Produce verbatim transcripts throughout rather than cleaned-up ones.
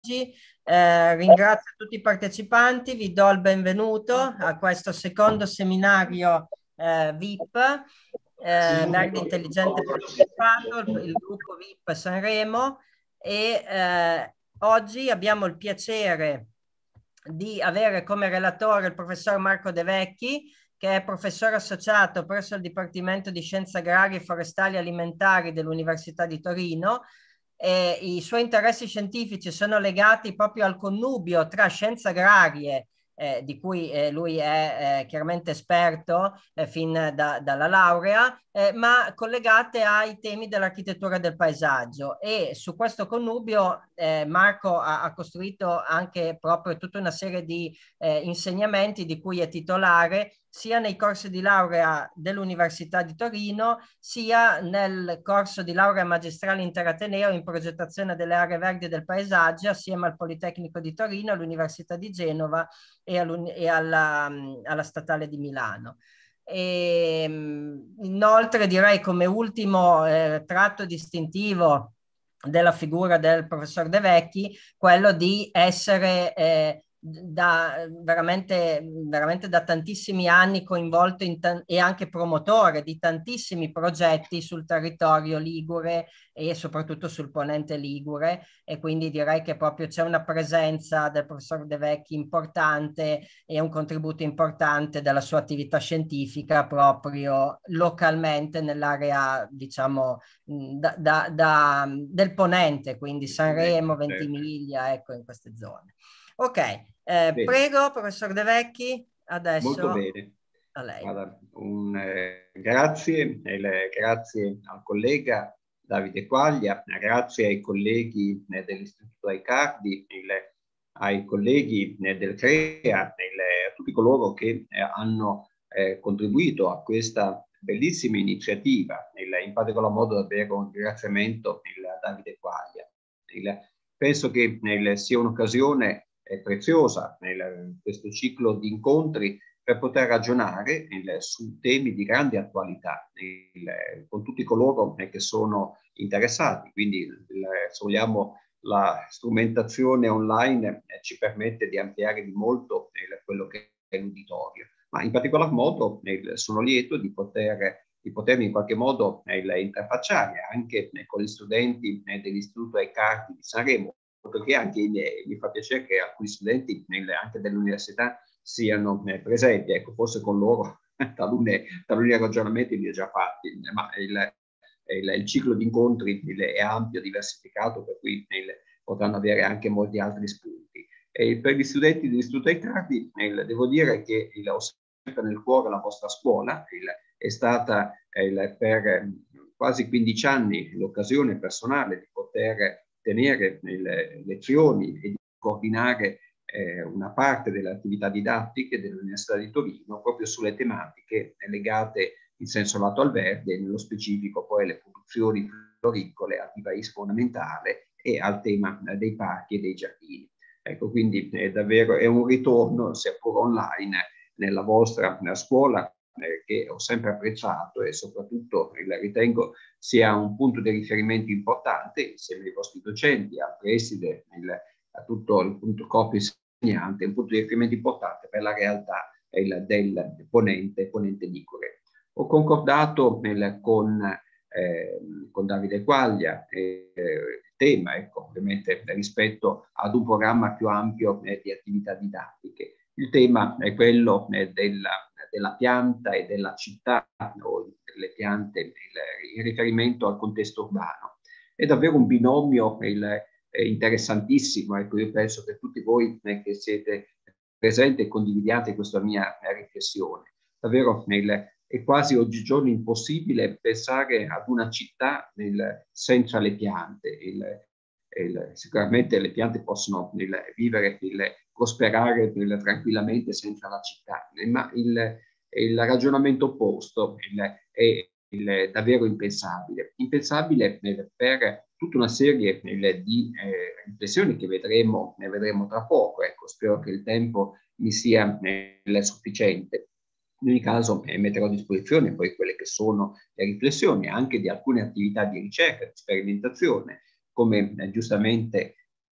Eh, ringrazio tutti i partecipanti, vi do il benvenuto a questo secondo seminario eh, V I P, eh, Verde Intelligente Partecipato, il, il gruppo V I P Sanremo, e eh, oggi abbiamo il piacere di avere come relatore il professor Marco De Vecchi, che è professore associato presso il Dipartimento di Scienze Agrarie, Forestali e Alimentari dell'Università di Torino. Eh, I suoi interessi scientifici sono legati proprio al connubio tra scienze agrarie, eh, di cui eh, lui è eh, chiaramente esperto eh, fin da, dalla laurea, eh, ma collegate ai temi dell'architettura del paesaggio. E su questo connubio eh, Marco ha, ha costruito anche proprio tutta una serie di eh, insegnamenti di cui è titolare, sia nei corsi di laurea dell'Università di Torino, sia nel corso di laurea magistrale interateneo in progettazione delle aree verdi e del paesaggio, assieme al Politecnico di Torino, all'Università di Genova e, e alla, alla Statale di Milano. E, inoltre direi come ultimo eh, tratto distintivo della figura del professor De Vecchi quello di essere eh, da veramente, veramente da tantissimi anni coinvolto in e anche promotore di tantissimi progetti sul territorio ligure e soprattutto sul ponente ligure, e quindi direi che proprio c'è una presenza del professor De Vecchi importante e un contributo importante della sua attività scientifica proprio localmente nell'area, diciamo, da, da, da, del ponente, quindi Sanremo, Ventimiglia, ecco, in queste zone. Ok, eh, prego, professor De Vecchi, adesso molto bene. A lei. Guarda, un, eh, grazie, eh, grazie al collega Davide Quaglia, grazie ai colleghi eh, dell'Istituto Aicardi, il, ai colleghi eh, del CREA, il, a tutti coloro che eh, hanno eh, contribuito a questa bellissima iniziativa. Il, in particolar modo davvero un ringraziamento a Davide Quaglia. Il, penso che il, sia un'occasione eh, preziosa in questo ciclo di incontri per poter ragionare il, su temi di grande attualità il, con tutti coloro eh, che sono interessati. Quindi, il, se vogliamo, la strumentazione online eh, ci permette di ampliare di molto eh, quello che è l'uditorio. Ma in particolar modo eh, sono lieto di, poter, di potermi in qualche modo eh, interfacciare anche eh, con gli studenti eh, dell'Istituto Aicardi di Sanremo, perché anche eh, mi fa piacere che alcuni studenti eh, anche dell'università siano eh, presenti. Ecco, forse con loro taluni, taluni ragionamenti li ho già fatti, ma il, il, il ciclo di incontri il, è ampio, diversificato, per cui il, potranno avere anche molti altri spunti. E per gli studenti dell'Istituto Aicardi devo dire che il, ho sempre nel cuore la vostra scuola, il, è stata il, per quasi quindici anni l'occasione personale di poter tenere il, lezioni e di coordinare eh, una parte delle attività didattiche dell'Università di Torino proprio sulle tematiche legate in senso lato al verde, e nello specifico poi alle produzioni floricole, al vivaismo ornamentale e al tema eh, dei parchi e dei giardini. Ecco, quindi è davvero è un ritorno, seppur online, nella vostra nella scuola eh, che ho sempre apprezzato, e soprattutto eh, ritengo sia un punto di riferimento importante insieme ai vostri docenti, al preside, il, a tutto il punto corpo insegnante, un punto di riferimento importante per la realtà il, del ponente, ponente ligure. Ho concordato nel, con, eh, con Davide Quaglia eh, il tema, ecco, ovviamente rispetto ad un programma più ampio eh, di attività didattiche. Il tema è quello eh, della, della pianta e della città, o delle piante il, in riferimento al contesto urbano. È davvero un binomio il, eh, interessantissimo. Ecco, io penso che tutti voi eh, che siete presenti e condividiate questa mia eh, riflessione. Davvero nel, è quasi oggigiorno impossibile pensare ad una città nel, senza le piante. Il, il, sicuramente le piante possono il, vivere, il, prosperare il, tranquillamente senza la città, ma il, il ragionamento opposto il, è il, davvero impensabile. Impensabile per tutta una serie il, di eh, riflessioni che vedremo, ne vedremo tra poco. Ecco, spero che il tempo mi sia eh, sufficiente. In ogni caso eh, metterò a disposizione poi quelle che sono le riflessioni anche di alcune attività di ricerca, di sperimentazione, come eh, giustamente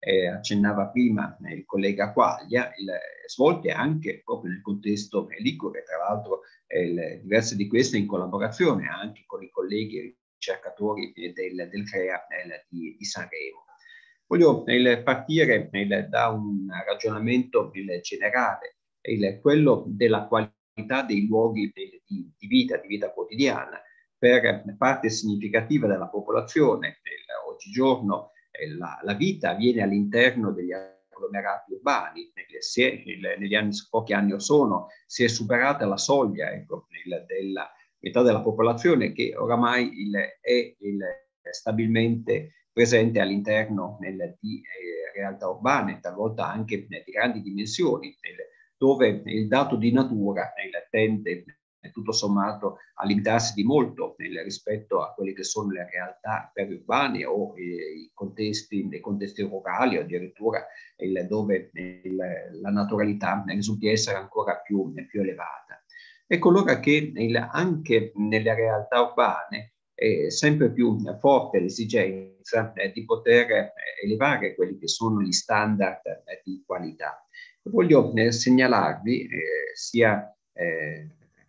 eh, accennava prima il collega Quaglia, il, svolte anche proprio nel contesto ligure, tra l'altro eh, diverse di queste in collaborazione anche con i colleghi ricercatori del, del CREA eh, di, di Sanremo. Voglio eh, partire eh, da un ragionamento eh, generale, eh, quello della qualità dei luoghi eh, di, di vita, di vita quotidiana, per parte significativa della popolazione. Eh, oggigiorno eh, la, la vita avviene all'interno degli agglomerati urbani. Si è, il, negli anni, pochi anni or sono, si è superata la soglia ecco, il, della metà della popolazione che oramai il, è il, stabilmente presente all'interno di eh, realtà urbane, talvolta anche di grandi dimensioni, dove il dato di natura tende tutto sommato a limitarsi di molto nel, rispetto a quelle che sono le realtà periurbane o eh, i contesti, nei contesti rurali o addirittura il, dove il, la naturalità risulta essere ancora più, più elevata. Ecco allora che il, anche nelle realtà urbane è sempre più forte l'esigenza eh, di poter eh, elevare quelli che sono gli standard eh, di qualità. Voglio eh, segnalarvi eh, sia eh,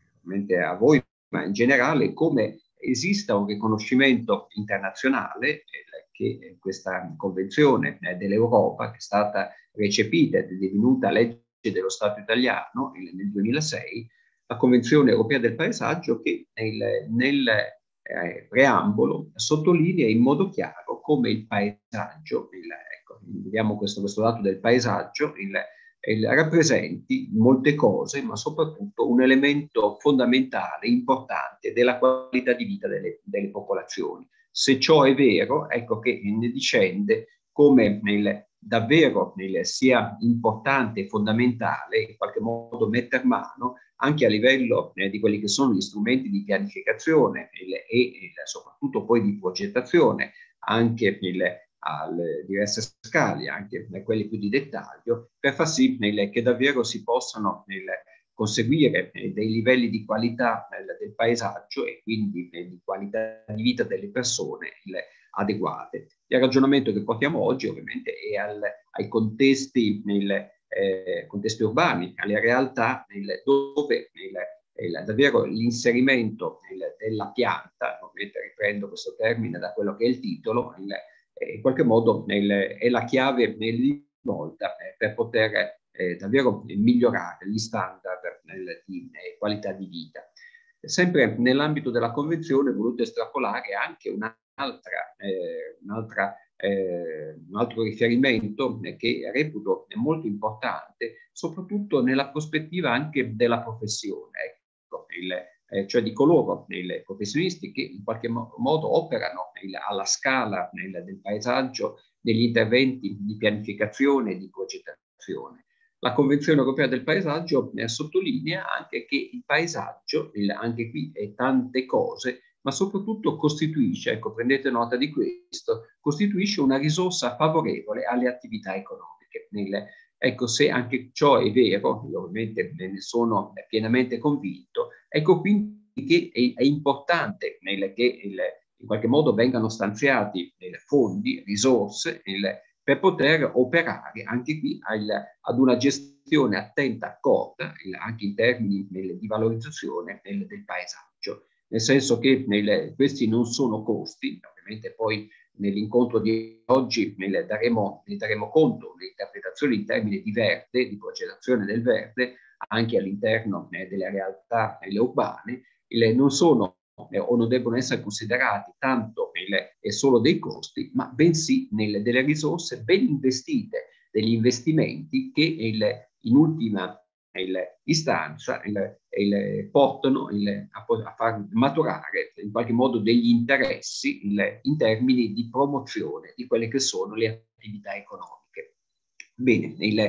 a voi, ma in generale, come esista un riconoscimento internazionale eh, che questa convenzione eh, dell'Europa, che è stata recepita ed è divenuta legge dello Stato italiano nel duemilasei, la Convenzione Europea del Paesaggio, che nel, nel eh, preambolo sottolinea in modo chiaro come il paesaggio, il, ecco, vediamo questo, questo dato del paesaggio, il, il, rappresenti molte cose, ma soprattutto un elemento fondamentale, importante della qualità di vita delle, delle popolazioni. Se ciò è vero, ecco che ne discende come nel, davvero nel, sia importante e fondamentale in qualche modo metter mano anche a livello eh, di quelli che sono gli strumenti di pianificazione il, e il, soprattutto poi di progettazione, anche il, alle diverse scale, anche quelli più di dettaglio, per far sì il, che davvero si possano il, conseguire eh, dei livelli di qualità eh, del paesaggio e quindi eh, di qualità di vita delle persone il, adeguate. Il ragionamento che portiamo oggi ovviamente è al, ai contesti, nel, eh, contesti urbani, alle realtà nel, dove nel, il, davvero l'inserimento della pianta, ovviamente riprendo questo termine da quello che è il titolo, il, eh, in qualche modo nel, è la chiave di volta eh, per poter eh, davvero migliorare gli standard nel, di eh, qualità di vita. Sempre nell'ambito della Convenzione ho voluto estrapolare anche un'altra, eh, un'altra Eh, un altro riferimento eh, che reputo molto importante, soprattutto nella prospettiva anche della professione, ecco, il, eh, cioè di coloro, i professionisti che in qualche mo modo operano il, alla scala nel, del paesaggio, negli interventi di pianificazione e di progettazione. La Convenzione Europea del Paesaggio eh, sottolinea anche che il paesaggio, il, anche qui è tante cose, ma soprattutto costituisce, ecco, prendete nota di questo, costituisce una risorsa favorevole alle attività economiche. Nel, ecco, se anche ciò è vero, io ovviamente ne sono pienamente convinto, ecco quindi che è, è importante nel, che il, in qualche modo vengano stanziati nel, fondi, risorse, nel, per poter operare anche qui al, ad una gestione attenta, accorta, anche in termini nel, di valorizzazione nel, del paesaggio. Nel senso che nel, questi non sono costi, ovviamente poi nell'incontro di oggi ne daremo, ne daremo conto, l'interpretazione in termini di verde, di progettazione del verde, anche all'interno eh, delle realtà eh, urbane, le, non sono eh, o non devono essere considerati tanto nelle, eh, solo dei costi, ma bensì nelle, delle risorse ben investite, degli investimenti che il, in ultima il, istanza il, il, portano il, a, a far maturare in qualche modo degli interessi il, in termini di promozione di quelle che sono le attività economiche. Bene, il,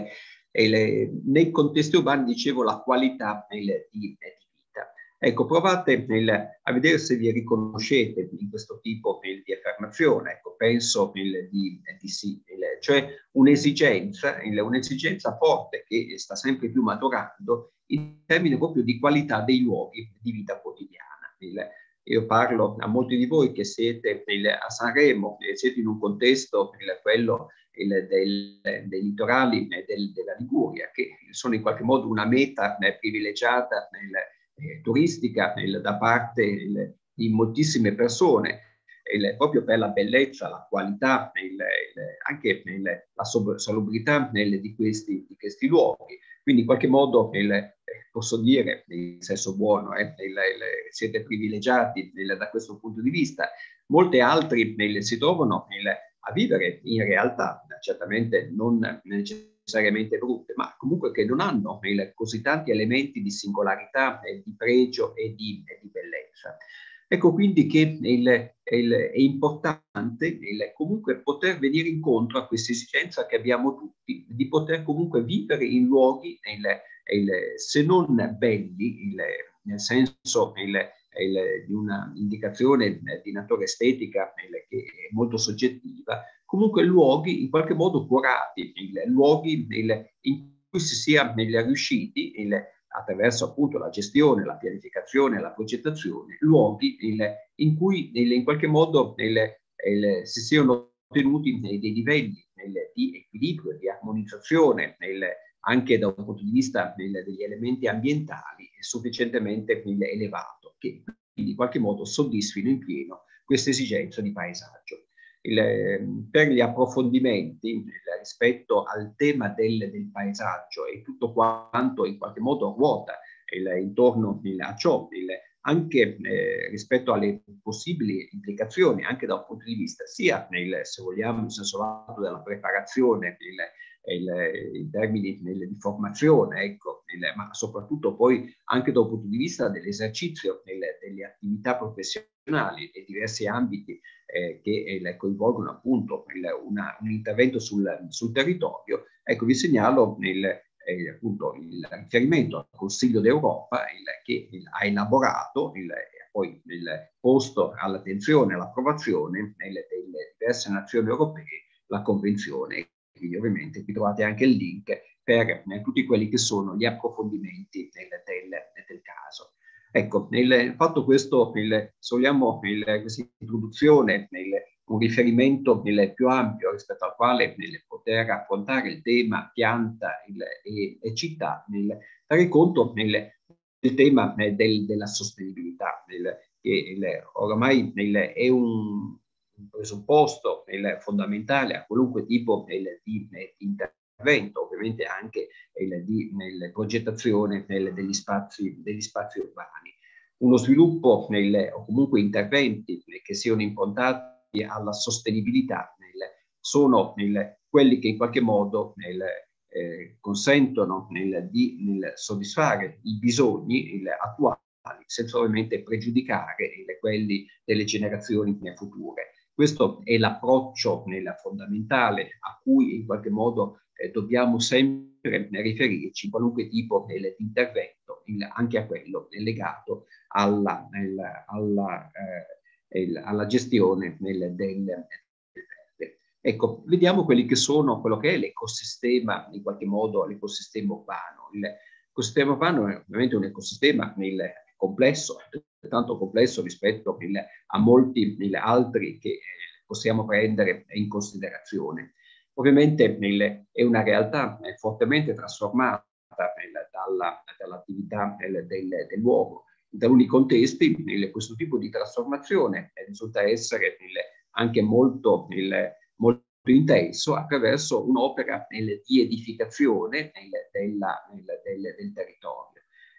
il, nei contesti urbani dicevo la qualità il, di, di vita. Ecco, provate il, a vedere se vi riconoscete in questo tipo il, di affermazione. Ecco, penso il, di, di sì, il, cioè un'esigenza, un'esigenza forte che sta sempre più maturando in termini proprio di qualità dei luoghi di vita quotidiana. Il, io parlo a molti di voi che siete il, a Sanremo, e siete in un contesto, il, quello il, del, dei litorali del, della Liguria, che sono in qualche modo una meta eh, privilegiata nel, eh, turistica nel, da parte il, di moltissime persone, il, proprio per la bellezza, la qualità, il, il, anche il, la salubrità nel, di, questi, di questi luoghi. Quindi in qualche modo il, eh, posso dire, in senso buono, eh, il, il, siete privilegiati il, da questo punto di vista. Molti altri il, si trovano il, a vivere in realtà certamente non necessariamente brutte, ma comunque che non hanno il, così tanti elementi di singolarità, eh, di pregio e di, e di bellezza. Ecco quindi che il, il, è importante il, comunque poter venire incontro a questa esigenza che abbiamo tutti, di poter comunque vivere in luoghi, il, il, se non belli, il, nel senso il, il, di una indicazione di natura estetica il, che è molto soggettiva, comunque luoghi in qualche modo curati, il, luoghi il, in cui si sia riusciti il, attraverso appunto la gestione, la pianificazione, la progettazione, luoghi il, in cui il, in qualche modo il, il, si siano ottenuti dei, dei livelli il, di equilibrio, di armonizzazione, il, anche da un punto di vista il, degli elementi ambientali sufficientemente il, elevato, che quindi in qualche modo soddisfino in pieno questa esigenza di paesaggio. Il, per gli approfondimenti il, rispetto al tema del, del paesaggio e tutto quanto in qualche modo ruota il, intorno il, a ciò, il, anche eh, rispetto alle possibili implicazioni, anche da un punto di vista sia nel, se vogliamo, in senso lato della preparazione, il, il, in termini nel, di formazione, ecco, il, ma soprattutto poi anche da un punto di vista dell'esercizio delle attività professionali e diversi ambiti eh, che eh, coinvolgono appunto il, una, un intervento sul, sul territorio. Ecco, vi segnalo il, eh, appunto il riferimento al Consiglio d'Europa che il, ha elaborato il, poi il posto all'attenzione e all'approvazione delle diverse nazioni europee la convenzione. Quindi ovviamente qui trovate anche il link per eh, tutti quelli che sono gli approfondimenti del, del, del caso. Ecco, nel, fatto questo, il, vogliamo, il, questa introduzione, il, un riferimento il, più ampio rispetto al quale nel poter affrontare il tema pianta il, e, e città, nel dare conto nel, del tema eh, del, della sostenibilità, nel, che il, oramai nel, è un, un presupposto nel, fondamentale a qualunque tipo nel, di, di intervento, ovviamente anche il, di nel, progettazione nel, degli, spazi, degli spazi urbani. Uno sviluppo nel, o comunque interventi nel, che siano improntati alla sostenibilità nel, sono nel, quelli che in qualche modo nel, eh, consentono nel, di nel soddisfare i bisogni il, attuali senza ovviamente pregiudicare il, quelli delle generazioni future. Questo è l'approccio fondamentale a cui in qualche modo eh, dobbiamo sempre riferirci in qualunque tipo di intervento, il, anche a quello legato alla, il, alla, eh, il, alla gestione nel, del, del verde. Ecco, vediamo quelli che sono quello che è l'ecosistema, in qualche modo l'ecosistema urbano. L'ecosistema urbano è ovviamente un ecosistema nel complesso, tanto complesso rispetto il, a molti il, altri che eh, possiamo prendere in considerazione. Ovviamente il, è una realtà eh, fortemente trasformata dalla, dall'attività del, del, dell'uomo. In taluni contesti il, questo tipo di trasformazione eh, risulta essere il, anche molto, il, molto intenso attraverso un'opera di edificazione il, della, il, del, del territorio.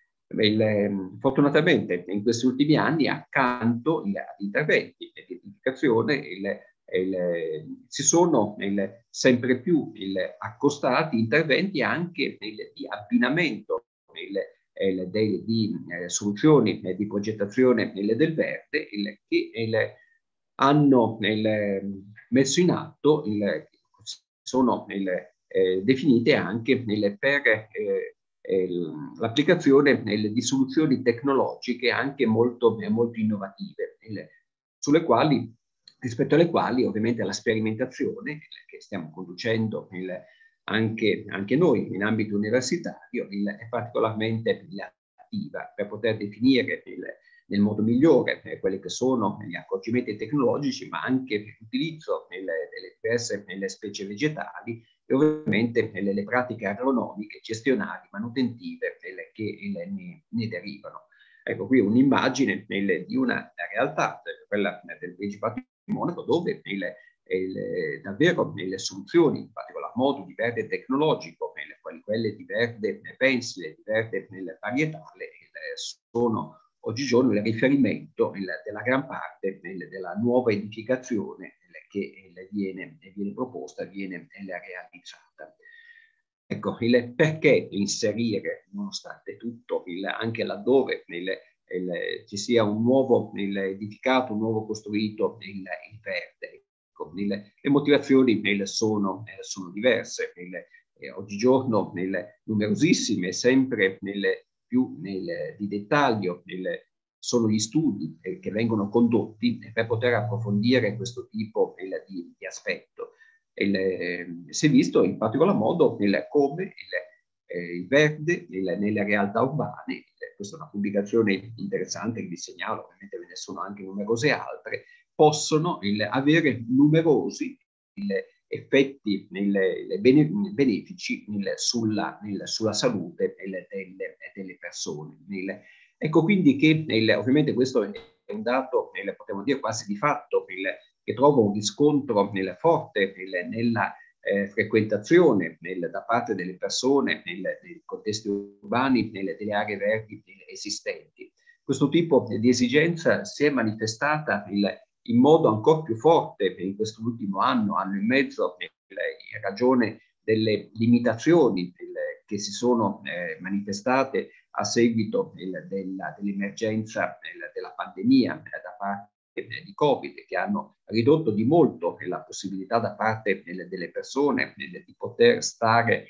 Il, fortunatamente in questi ultimi anni accanto agli interventi di edificazione il, il, si sono il, sempre più il, accostati interventi anche il, di abbinamento il, il, dei, di eh, soluzioni eh, di progettazione il, del verde il, che il, hanno il, messo in atto, il, sono il, eh, definite anche il, per eh, l'applicazione di soluzioni tecnologiche anche molto, molto innovative, sulle quali, rispetto alle quali ovviamente la sperimentazione che stiamo conducendo il, anche, anche noi in ambito universitario il, è particolarmente attiva per poter definire il, nel modo migliore eh, quelli che sono gli accorgimenti tecnologici, ma anche l'utilizzo delle, delle diverse nelle specie vegetali e ovviamente nelle le pratiche agronomiche, gestionali, manutentive nelle, che ne, ne derivano. Ecco qui un'immagine di una realtà, quella del Principato di Monaco, dove nelle, le, davvero nelle soluzioni, in particolar modo di verde tecnologico, nelle, quelle di verde pensile, di verde nel varietale, sono oggigiorno il riferimento il, della gran parte il, della nuova edificazione il, che il, viene, viene proposta, viene il, realizzata. Ecco, il perché inserire, nonostante tutto, il, anche laddove il, il, ci sia un nuovo il, edificato, un nuovo costruito, il, il verde. Ecco, il, le motivazioni il, sono, eh, sono diverse. Il, eh, oggigiorno il, numerosissime, sempre nel, più nel, di dettaglio, il, sono gli studi eh, che vengono condotti per poter approfondire questo tipo il, di, di aspetto. Il, eh, si è visto in particolar modo il, come il, eh, il verde il, nelle realtà urbane, il, questa è una pubblicazione interessante che vi segnalo, ovviamente ve ne sono anche numerose altre, possono il, avere numerosi il, effetti il, il bene, benefici il, sulla, il, sulla salute il, delle, delle persone. Il, ecco quindi che il, ovviamente questo è un dato, il, potremmo dire quasi di fatto, il, che trova un riscontro nel, forte nel, nella eh, frequentazione nel, da parte delle persone nel, nei contesti urbani, nelle, delle aree verdi esistenti. Questo tipo di esigenza si è manifestata il, in modo ancora più forte in quest'ultimo anno, anno e mezzo, in ragione delle limitazioni che si sono eh, manifestate a seguito dell'emergenza dell della pandemia eh, da parte di Covid, che hanno ridotto di molto la possibilità da parte delle, delle persone di poter stare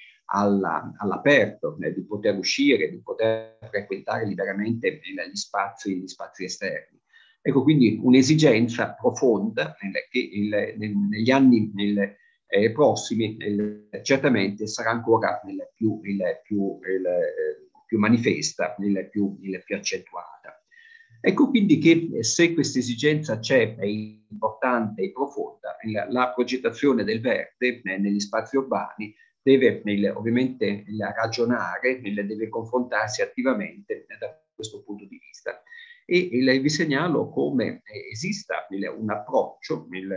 all'aperto, all di poter uscire, di poter frequentare liberamente gli spazi, gli spazi esterni. Ecco quindi un'esigenza profonda che il, nel, negli anni nel, eh, prossimi nel, certamente sarà ancora nel, più, il, più, il, più manifesta, il, più, il, più accentuata. Ecco quindi che se questa esigenza c'è, è importante e profonda, la, la progettazione del verde eh, negli spazi urbani deve il, ovviamente il, ragionare, il, deve confrontarsi attivamente eh, da questo punto di vista. E il, vi segnalo come eh, esista il, un approccio il,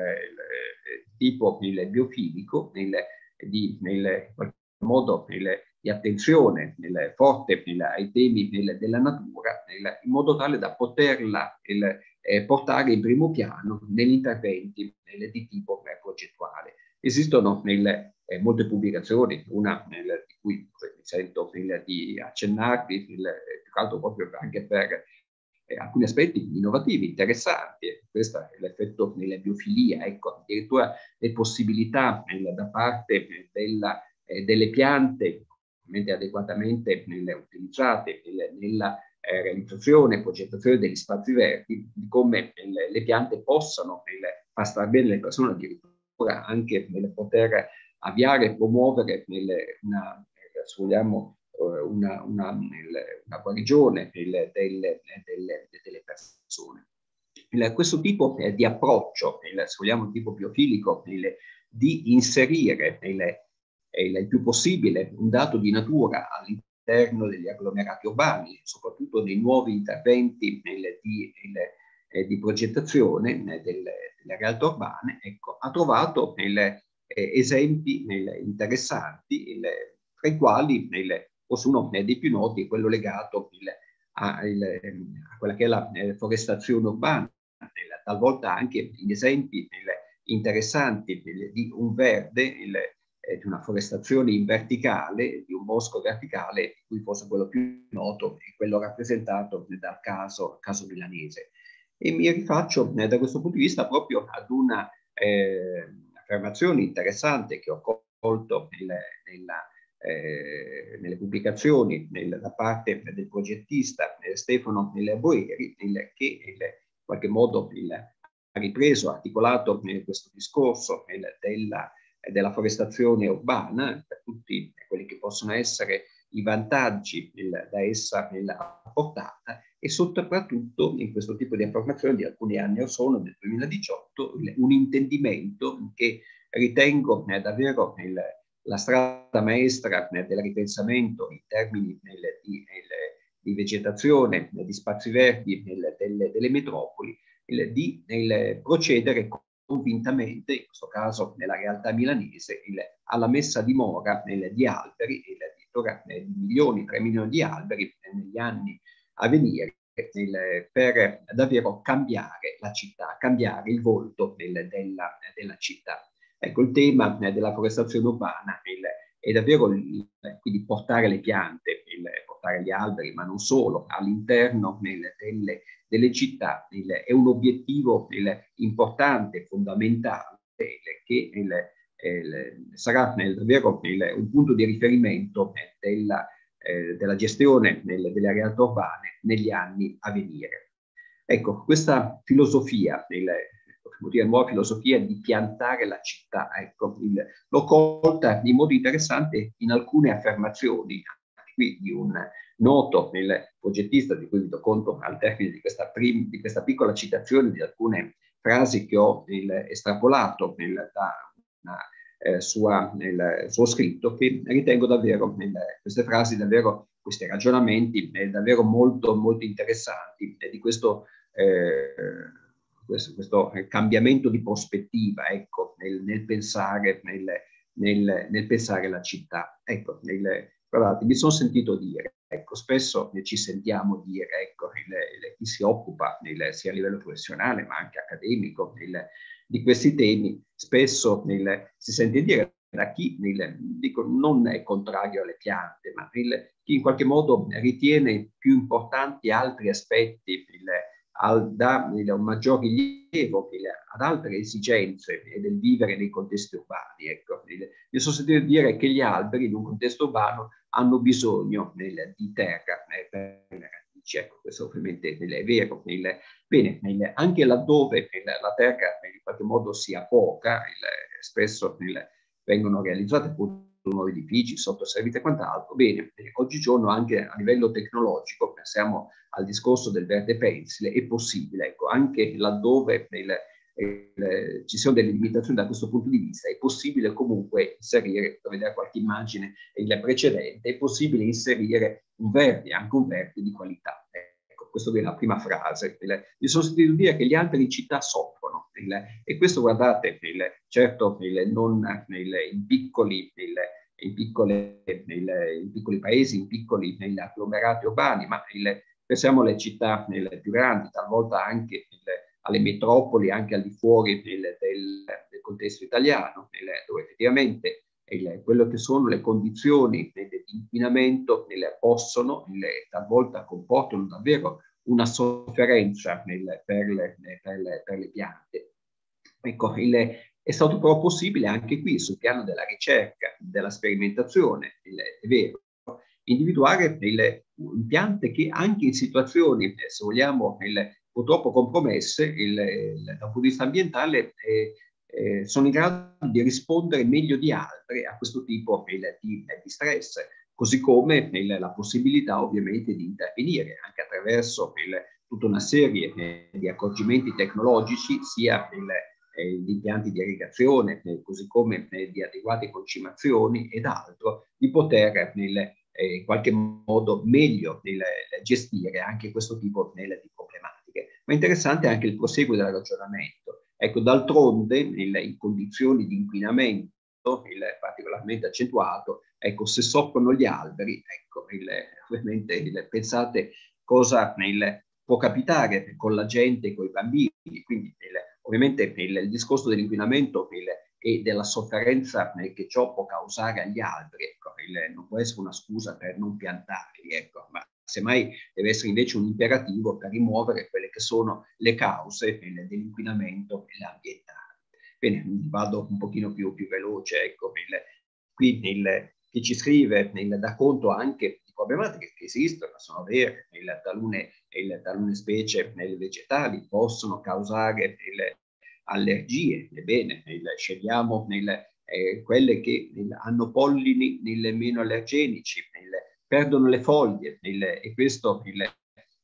il, tipo il biofilico il, di nel, in qualche modo il, di attenzione il, forte il, ai temi il, della natura il, in modo tale da poterla il, eh, portare in primo piano negli interventi il, di tipo eh, progettuale. Esistono il, eh, molte pubblicazioni, una il, di cui mi sento il, di accennarvi, il, più che altro proprio anche per eh, alcuni aspetti innovativi, interessanti. Questo è l'effetto della biofilia, ecco, addirittura le possibilità eh, da parte della, eh, delle piante adeguatamente nelle, utilizzate nelle, nella eh, realizzazione e progettazione degli spazi verdi, di come le, le piante possano nelle, far stare bene le persone, addirittura anche nel poter avviare e promuovere nelle, una, se vogliamo, una, una, una guarigione delle, delle, delle, delle persone. Il, questo tipo eh, di approccio, il, se vogliamo il tipo biofilico, il, di inserire il, il, il più possibile un dato di natura all'interno degli agglomerati urbani, soprattutto dei nuovi interventi il, di, il, eh, di progettazione eh, delle, delle realtà urbane, ecco, ha trovato il, eh, esempi il, interessanti, il, tra i quali il, uno dei più noti è quello legato il, a, il, a quella che è la eh, forestazione urbana, il, talvolta anche in esempi il, interessanti il, di un verde, il, eh, di una forestazione in verticale, di un bosco verticale, di cui forse quello più noto è quello rappresentato dal caso, caso milanese. E mi rifaccio eh, da questo punto di vista proprio ad una eh, affermazione interessante che ho colto nel, nella Eh, nelle pubblicazioni nel, da parte del progettista eh, Stefano Boeri, il, che il, in qualche modo il, ha ripreso, articolato eh, questo discorso il, della, eh, della forestazione urbana per tutti quelli che possono essere i vantaggi il, da essa apportata, e soprattutto in questo tipo di affermazione di alcuni anni or sono, nel duemiladiciotto, un intendimento che ritengo eh, davvero il, la strada maestra eh, del ripensamento in termini nel, di, nel, di vegetazione, di spazi verdi nel, delle, delle metropoli, il, di nel procedere convintamente, in questo caso nella realtà milanese, il, alla messa a dimora nel, di alberi, il, addirittura eh, di milioni, tre milioni di alberi eh, negli anni a venire, nel, per davvero cambiare la città, cambiare il volto del, della, della città. Ecco, il tema eh, della forestazione urbana il, è davvero il, quindi portare le piante, il, portare gli alberi, ma non solo, all'interno delle, delle città, il, è un obiettivo il, importante, fondamentale, il, che il, il, sarà nel, davvero il, un punto di riferimento eh, della, eh, della gestione nel, delle realtà urbane negli anni a venire. Ecco, questa filosofia, il, dire, nuova filosofia di piantare la città, ecco, l'ho colta in modo interessante in alcune affermazioni, anche qui di un noto il progettista, di cui vi do conto al termine di questa, prim, di questa piccola citazione di alcune frasi che ho il, estrapolato il, da una eh, sua, il suo scritto, che ritengo davvero, il, queste frasi davvero, questi ragionamenti eh, davvero molto, molto interessanti eh, di questo eh, Questo, questo cambiamento di prospettiva, ecco, nel, nel, pensare, nel, nel, nel pensare la città. Ecco, nel, guardate, mi sono sentito dire, ecco, spesso ci sentiamo dire, ecco, il, il, chi si occupa, il, sia a livello professionale ma anche accademico, il, di questi temi, spesso il, si sente dire da chi il, dico, non è contrario alle piante, ma il, chi in qualche modo ritiene più importanti altri aspetti, il, al, da il, un maggior rilievo il, ad altre esigenze del vivere nei contesti urbani. Ecco, il, mi sono sentito dire che gli alberi in un contesto urbano hanno bisogno il, di terra eh, per le radici. Ecco, questo ovviamente è vero. Il, bene, il, anche laddove il, la terra in qualche modo sia poca, il, spesso il, vengono realizzate appunto nuovi edifici, sottoservizi e quant'altro. Bene, oggigiorno anche a livello tecnologico, pensiamo al discorso del verde pensile, è possibile, ecco, anche laddove il, il, ci sono delle limitazioni da questo punto di vista, è possibile comunque inserire, per vedere qualche immagine il precedente, è possibile inserire un verde, anche un verde di qualità. Ecco, questa è la prima frase. Il, mi sono sentito dire che gli alberi in città soffrono, il, e questo guardate, il, certo il, non il, in piccoli, il, in, piccole, il, in piccoli paesi, in piccoli negli agglomerati urbani, ma il, pensiamo alle città nelle più grandi, talvolta anche il, alle metropoli, anche al di fuori del, del, del contesto italiano, il, dove effettivamente il, quello che sono le condizioni di inquinamento possono, il, talvolta comportano davvero una sofferenza il, per, le, per, le, per le piante. Ecco, il, è stato però possibile anche qui sul piano della ricerca, della sperimentazione, il, è vero, individuare le piante che anche in situazioni, se vogliamo, il, purtroppo compromesse, il, il, dal punto di vista ambientale, eh, eh, sono in grado di rispondere meglio di altre a questo tipo il, di, di stress, così come il, la possibilità ovviamente di intervenire anche attraverso il, tutta una serie eh, di accorgimenti tecnologici, sia il, eh, gli impianti di irrigazione, eh, così come eh, di adeguate concimazioni ed altro, di poter nel Eh, in qualche modo meglio nel, nel gestire anche questo tipo nel, di problematiche. Ma interessante anche il proseguo del ragionamento. Ecco, d'altronde in condizioni di inquinamento il, particolarmente accentuato, ecco, se soffrono gli alberi, ecco, il, ovviamente il, pensate cosa il, può capitare con la gente, con i bambini, quindi il, ovviamente il, il discorso dell'inquinamento e della sofferenza eh, che ciò può causare agli alberi, ecco, il, non può essere una scusa per non piantarli, ecco, ma semmai deve essere invece un imperativo per rimuovere quelle che sono le cause dell'inquinamento ambientale. Bene, vado un pochino più, più veloce, ecco, il, qui il, chi ci scrive il, dà conto anche di problematiche che esistono, sono vere, il, talune, il, talune specie vegetali possono causare il, allergie, ebbene, scegliamo nel, eh, quelle che nel, hanno pollini nel, meno allergenici, nel, perdono le foglie nel, e questo il,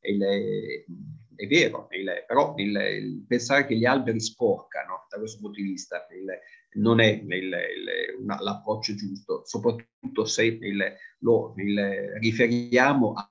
il, è vero, il, però il, il pensare che gli alberi sporcano, da questo punto di vista, il, non è l'approccio giusto, soprattutto se il, lo il, riferiamo a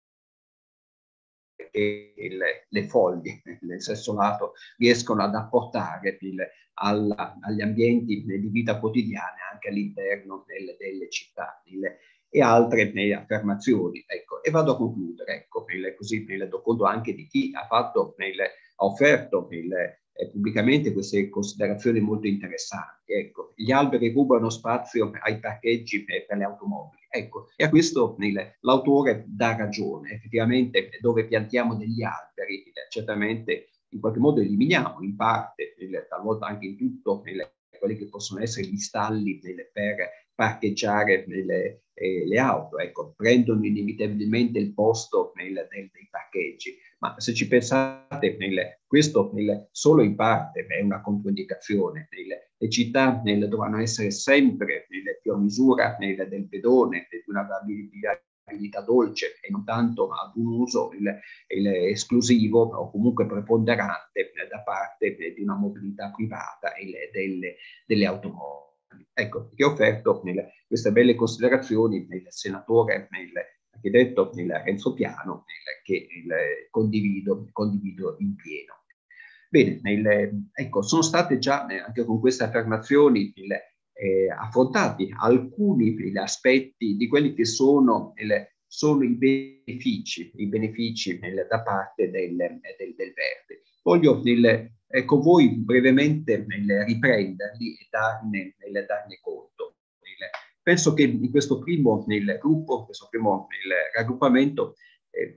che il, le foglie nel senso lato riescono ad apportare il, alla, agli ambienti di vita quotidiana anche all'interno delle, delle città il, e altre eh, affermazioni. Ecco, e vado a concludere, ecco, il, così il, do conto anche di chi ha, fatto, il, ha offerto il, eh, pubblicamente queste considerazioni molto interessanti. Ecco, gli alberi rubano spazio ai parcheggi per, per le automobili. Ecco, e a questo l'autore dà ragione. Effettivamente, dove piantiamo degli alberi, eh, certamente in qualche modo eliminiamo in parte, il, talvolta anche in tutto, il, quelli che possono essere gli stalli il, per parcheggiare le, eh, le auto. Ecco, prendono inevitabilmente il posto nel, nel, dei parcheggi. Ma se ci pensate, nel, questo nel, solo in parte è una controindicazione. Nel, le città nel, dovranno essere sempre nel, più a misura nel, del pedone, di una viabilità dolce e non tanto ad un uso il, il esclusivo o comunque preponderante da parte di una mobilità privata il, delle, delle automobili. Ecco, che ho offerto nel, queste belle considerazioni il senatore nel, che detto il Renzo Piano, il, che il, condivido, condivido in pieno. Bene, il, ecco, sono state già eh, anche con queste affermazioni il, eh, affrontati alcuni il, aspetti di quelli che sono, il, sono i benefici, i benefici il, da parte del, del, del verde. Voglio il, eh, con voi brevemente il, riprenderli e darne, il, darne conto. Il, penso che in questo primo nel gruppo, questo primo il, raggruppamento, eh,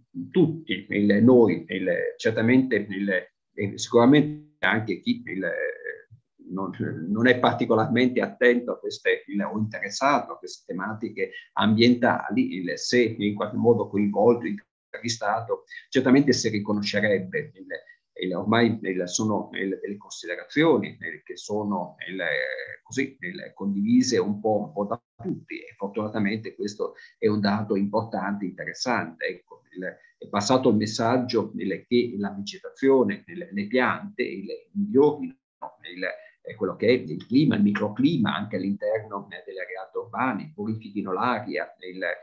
tutti il, noi, il, certamente il, e sicuramente anche chi il, non, non è particolarmente attento a queste, il, o interessato a queste tematiche ambientali, il, se in qualche modo coinvolto, intervistato, certamente si riconoscerebbe. Il, il, ormai il, sono il, delle considerazioni il, che sono il, così il, condivise un po', un po' da tutti e fortunatamente questo è un dato importante, interessante. Ecco, il, è passato il messaggio il, che la vegetazione, il, le piante il, migliorino il, quello che è il clima, il microclima anche all'interno delle aree urbane, purifichino l'aria,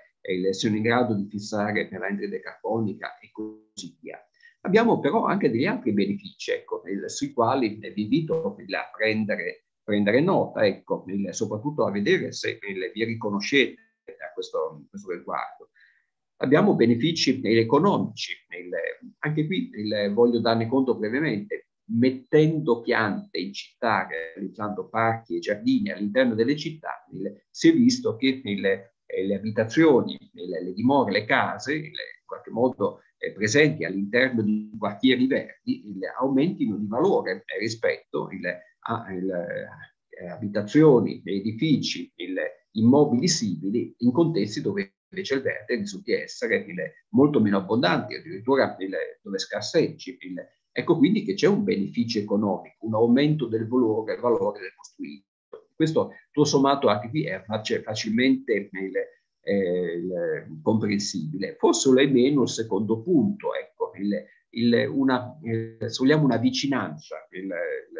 siano in grado di fissare l'anidride carbonica e così via. Abbiamo però anche degli altri benefici, ecco, il, sui quali vi invito il, a prendere, prendere nota, ecco, il, soprattutto a vedere se il, vi riconoscete a questo, a questo riguardo. Abbiamo benefici economici, il, anche qui il, voglio darne conto brevemente, mettendo piante in città, realizzando parchi e giardini all'interno delle città, il, si è visto che il, le abitazioni, le, le dimore, le case, il, in qualche modo eh, presenti all'interno di quartieri verdi, il, aumentino di valore rispetto il, a il, eh, abitazioni, edifici, il, immobili simili in contesti dove invece il verde risulti essere il, molto meno abbondanti, addirittura il, dove scarseggi. Il, ecco quindi che c'è un beneficio economico, un aumento del valore, del valore del costruito. Questo tutto sommato anche qui è facilmente il, eh, il, comprensibile. Forse lo è meno il secondo punto, ecco, il, il, una, eh, se vogliamo una vicinanza il, il,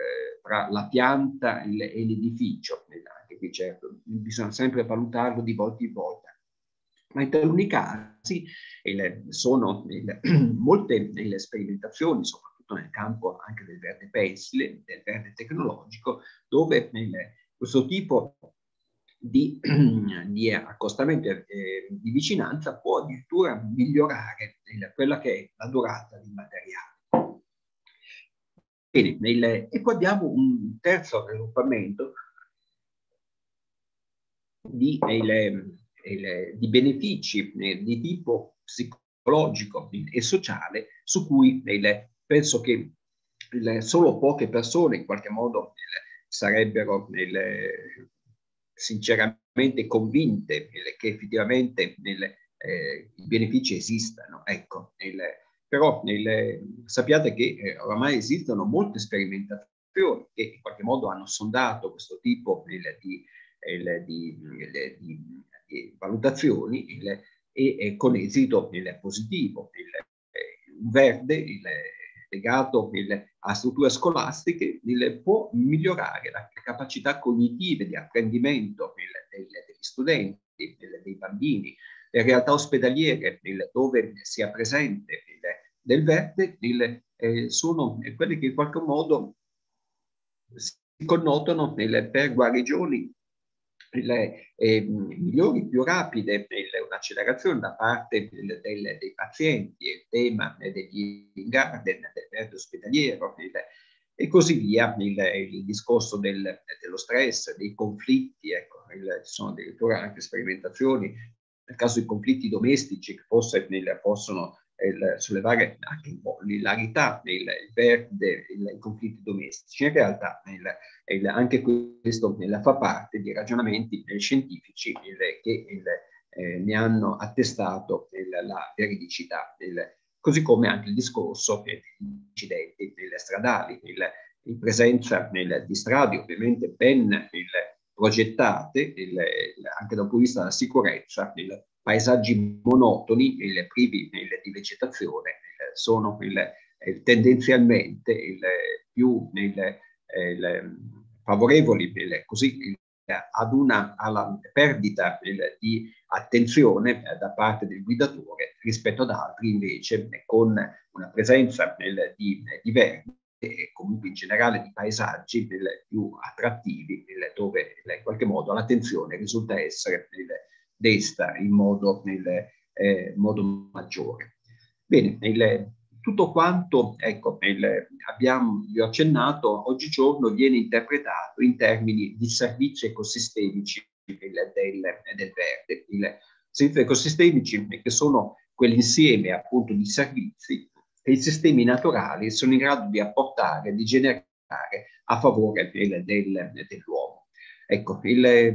tra la pianta il, e l'edificio. Anche qui certo, bisogna sempre valutarlo di volta in volta. Ma in taluni casi il, sono il, molte delle sperimentazioni, soprattutto nel campo anche del verde pensile, del verde tecnologico, dove il, questo tipo di, di accostamento eh, di vicinanza può addirittura migliorare il, quella che è la durata del materiale. Bene, nel, e poi abbiamo un terzo raggruppamento di, il, il, di benefici eh, di tipo psicologico e sociale su cui il, penso che il, solo poche persone in qualche modo il, sarebbero il, sinceramente convinte il, che effettivamente il, eh, i benefici esistano. Ecco, il, però il, sappiate che eh, oramai esistono molte sperimentazioni che in qualche modo hanno sondato questo tipo il, di Il, di, il, di, di valutazioni il, e, e con esito il positivo. Il, verde il, legato il, a strutture scolastiche il, può migliorare la, le capacità cognitive di apprendimento il, del, degli studenti, il, dei bambini, le realtà ospedaliere il, dove sia presente il, del verde il, eh, sono quelle che in qualche modo si connotano il, per guarigioni le eh, migliori, più rapide, un'accelerazione da parte del, del, dei pazienti, il tema degli garden, del verde ospedaliero il, e così via, il, il discorso del, dello stress, dei conflitti, ecco, il, ci sono addirittura anche sperimentazioni nel caso di conflitti domestici che forse il, possono il, sollevare anche un po' l'ilarità, il, il verde, il, i conflitti domestici. In realtà il, il, anche questo il, fa parte di ragionamenti eh, scientifici il, che il, eh, ne hanno attestato il, la veridicità, il, così come anche il discorso degli incidenti stradali, il, in presenza il, di strade ovviamente ben il, progettate, il, anche dal punto di vista della sicurezza, il, paesaggi monotoni, il, privi il, di vegetazione, il, sono il, il, tendenzialmente il, più il, il, favorevoli il, così, il, ad una alla perdita il, di attenzione eh, da parte del guidatore rispetto ad altri invece con una presenza il, di, di verde e comunque in generale di paesaggi il, più attrattivi il, dove il, in qualche modo l'attenzione risulta essere il, desta in modo, nel, eh, modo maggiore. Bene, il, tutto quanto, ecco, il, abbiamo, vi ho accennato, oggigiorno viene interpretato in termini di servizi ecosistemici il, del, del verde. I servizi ecosistemici che sono quell'insieme appunto di servizi che i sistemi naturali sono in grado di apportare, di generare a favore del, del, dell'uomo. Ecco, il,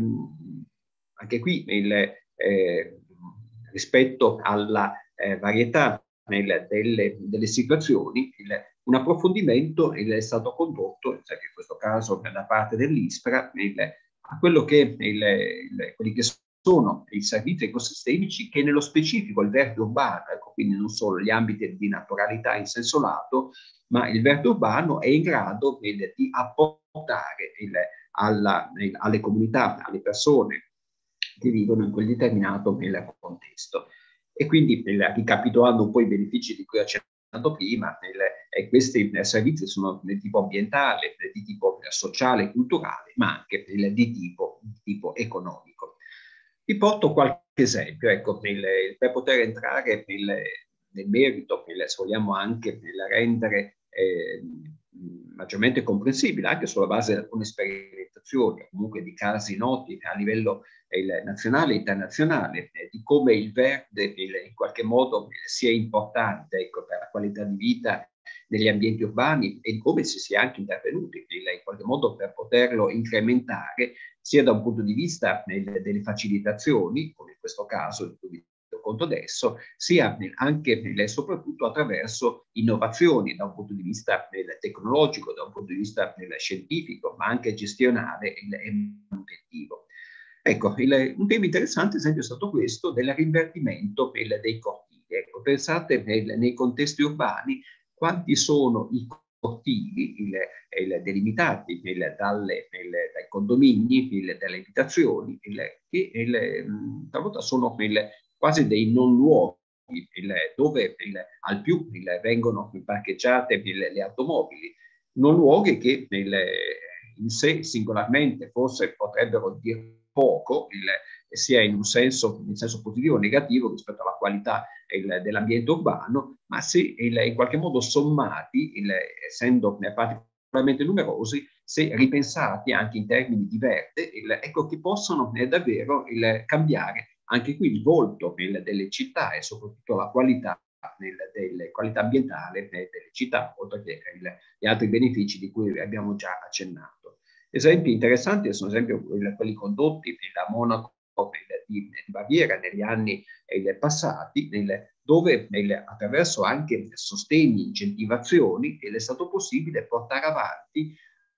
anche qui il, eh, rispetto alla eh, varietà nel, delle, delle situazioni, il, un approfondimento il, è stato condotto, in questo caso da parte dell'ISPRA, a quello che il, il, quelli che sono i servizi ecosistemici che nello specifico il verde urbano, ecco, quindi non solo gli ambiti di naturalità in senso lato, ma il verde urbano è in grado il, di apportare il, alla, il, alle comunità, alle persone che vivono in quel determinato il, contesto. E quindi, il, ricapitolando un po' i benefici di cui ho accennato prima, il, eh, questi eh, servizi sono di tipo ambientale, di tipo sociale e culturale, ma anche il, di, tipo, di tipo economico. Vi porto qualche esempio, ecco, il, per poter entrare nel, nel merito, il, se vogliamo anche nel rendere eh, maggiormente comprensibile, anche sulla base di alcune sperimentazioni, comunque di casi noti a livello eh, nazionale e internazionale, eh, di come il verde il, in qualche modo sia importante, ecco, per la qualità di vita negli ambienti urbani e di come si sia anche intervenuti il, in qualche modo per poterlo incrementare sia da un punto di vista nel, delle facilitazioni, come in questo caso di cui vi do conto adesso, sia nel, anche e soprattutto attraverso innovazioni da un punto di vista nel, tecnologico, da un punto di vista nel, scientifico, ma anche gestionale e manutentivo. Ecco, il, un tema interessante, ad esempio, è stato questo del rinverdimento il, dei cortili. Ecco, pensate nel, nei contesti urbani quanti sono i cortili il, il, delimitati il, dalle, il, dai condomini, il, dalle abitazioni, il, che il, talvolta sono il, quasi dei non luoghi il, dove il, al più il, vengono parcheggiate il, le automobili, non luoghi che il, in sé singolarmente forse potrebbero dire poco, il, sia in un senso, in senso positivo o negativo rispetto alla qualità dell'ambiente urbano, ma se il, in qualche modo sommati, il, essendo particolarmente numerosi, se ripensati anche in termini di verde, il, ecco che possono eh, davvero il, cambiare anche qui il volto il, delle città e soprattutto la qualità, il, delle qualità ambientale delle città, oltre che il, gli altri benefici di cui abbiamo già accennato. Esempi interessanti sono ad esempio quelli condotti da Monaco di, di Baviera negli anni eh, passati, nel, dove nel, attraverso anche sostegni, incentivazioni, è stato possibile portare avanti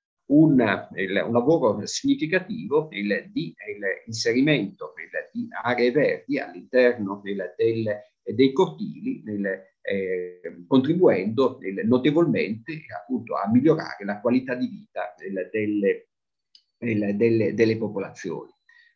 un, il, un lavoro significativo il, di il, inserimento il, di aree verdi all'interno dei cortili, nel, eh, contribuendo il, notevolmente appunto a migliorare la qualità di vita il, delle, il, delle, delle popolazioni.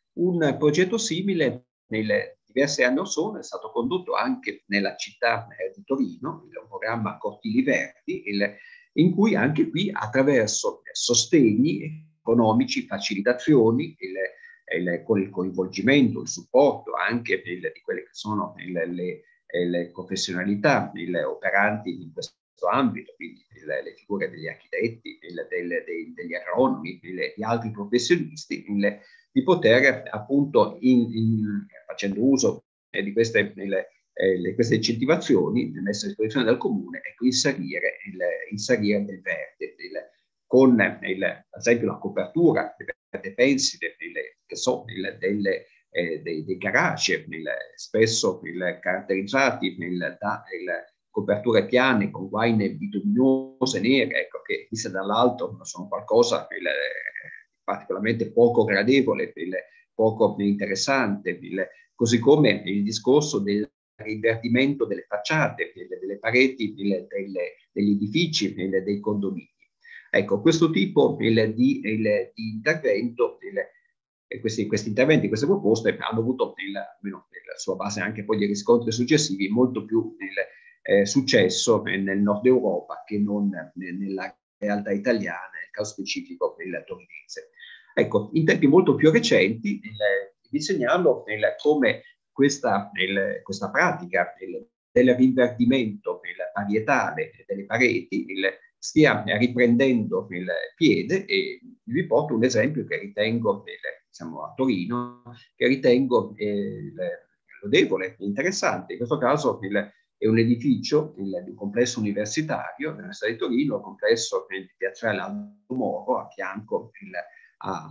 Un progetto simile nel diversi anni or sono è stato condotto anche nella città eh, di Torino, il programma Cortili Verdi, il, in cui anche qui attraverso sostegni economici, facilitazioni, il, il, con il coinvolgimento, il supporto anche il, di quelle che sono il, le, le professionalità il, operanti in questo ambito, quindi il, le figure degli architetti, il, del, dei, degli agronomi, il, di altri professionisti, il, di poter appunto, in, in, facendo uso eh, di queste, le, eh, queste incentivazioni messe a disposizione dal comune, ecco, inserire, il, inserire del verde, il, con il, ad esempio la copertura dei pensili, che so, il, delle, eh, dei, dei garage, il, spesso il, caratterizzati il, da il, coperture piane con guaine bituminose nere, ecco, che viste dall'alto sono qualcosa il, particolarmente poco gradevole, il, poco interessante, il, così come il discorso del rinverdimento delle facciate, delle, delle pareti, il, delle, degli edifici, il, dei condomini. Ecco, questo tipo il, di, il, di intervento, il, questi, questi interventi, queste proposte hanno avuto il, almeno la sua base anche poi gli riscontri successivi, molto più il, eh, successo nel nord Europa che non nella realtà italiana, nel caso specifico il torinese. Ecco, in tempi molto più recenti, vi segnalo il, come questa, il, questa pratica il, del rinverdimento parietale delle pareti il, stia riprendendo il piede, e vi porto un esempio che ritengo, il, diciamo a Torino, che ritengo eh, lodevole, interessante. In questo caso il, è un edificio, il, un complesso universitario dell'Università di Torino, un complesso di Piazzale Aldo Moro, a fianco il, a,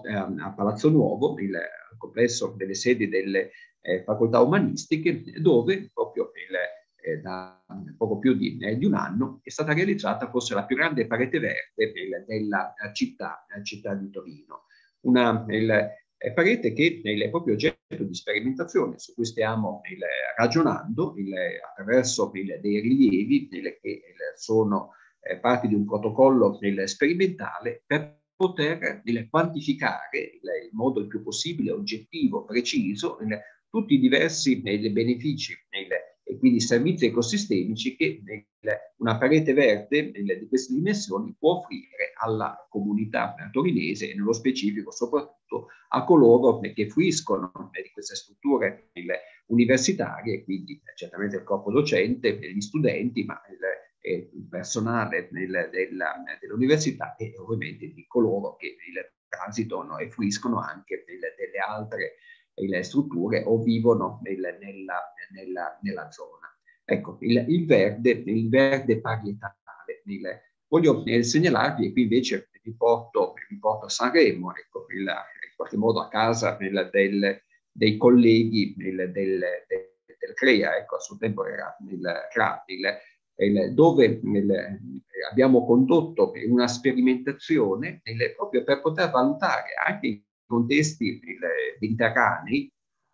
a Palazzo Nuovo, il complesso delle sedi delle eh, facoltà umanistiche, dove proprio il, eh, da poco più di, eh, di un anno è stata realizzata forse la più grande parete verde del, della città, città di Torino. Una il, eh, parete che è proprio oggetto di sperimentazione su cui stiamo il, ragionando il, attraverso il, dei rilievi il, che il, sono eh, parte di un protocollo il, sperimentale per poter il, quantificare il, in modo il più possibile oggettivo, preciso, il, tutti i diversi il, benefici il, e quindi servizi ecosistemici che il, una parete verde il, di queste dimensioni può offrire alla comunità torinese e nello specifico soprattutto a coloro che fruiscono di queste strutture il, universitarie, quindi certamente il corpo docente, gli studenti, ma il, il personale nel, della, dell'università e ovviamente di coloro che il, transitano e fruiscono anche il, delle altre le strutture o vivono nel, nella, nella, nella zona. Ecco, il, il verde, il verde parietale. Il, voglio eh, segnalarvi, e qui invece vi porto, vi porto a Sanremo, ecco, il, in qualche modo a casa il, del, dei colleghi il, del, del, del CREA, ecco, a suo tempo era il C R A, il, il, dove il, abbiamo condotto una sperimentazione il, proprio per poter valutare anche in contesti mediterranei,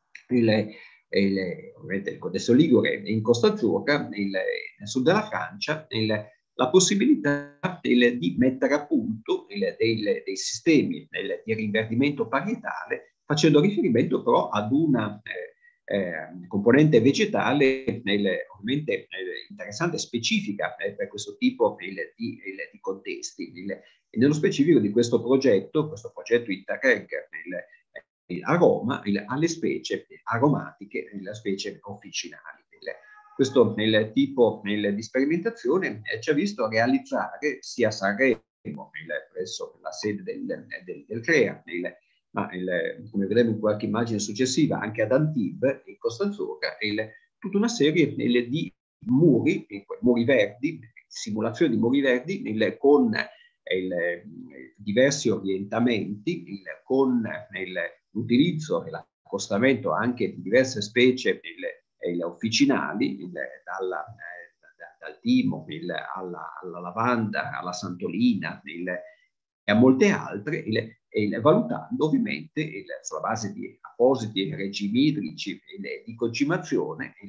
il, il, ovviamente il contesto ligure in Costa Azzurra, il, nel sud della Francia, il, la possibilità il, di mettere a punto il, dei, dei sistemi il, di rinverdimento parietale, facendo riferimento però ad una eh, eh, componente vegetale il, ovviamente eh, interessante e specifica eh, per questo tipo il, di, il, di contesti. Il, e nello specifico di questo progetto, questo progetto Interreg il, a Roma, il, alle specie aromatiche, le specie officinali. Il, questo il, tipo il, di sperimentazione eh, ci ha visto realizzare sia a Sanremo, il, presso la sede del, del, del CREA, il, ma il, come vedremo in qualche immagine successiva, anche ad Antibes, in Costa Azzurra, il, tutta una serie il, di muri, muri verdi, simulazioni di muri verdi, il, con il, diversi orientamenti, il, con l'utilizzo e l'accostamento anche di diverse specie il, il, officinali, il, dalla, eh, da, dal timo il, alla, alla lavanda, alla santolina il, e a molte altre, il, il, valutando ovviamente il, sulla base di appositi regimi idrici il, di concimazione, il,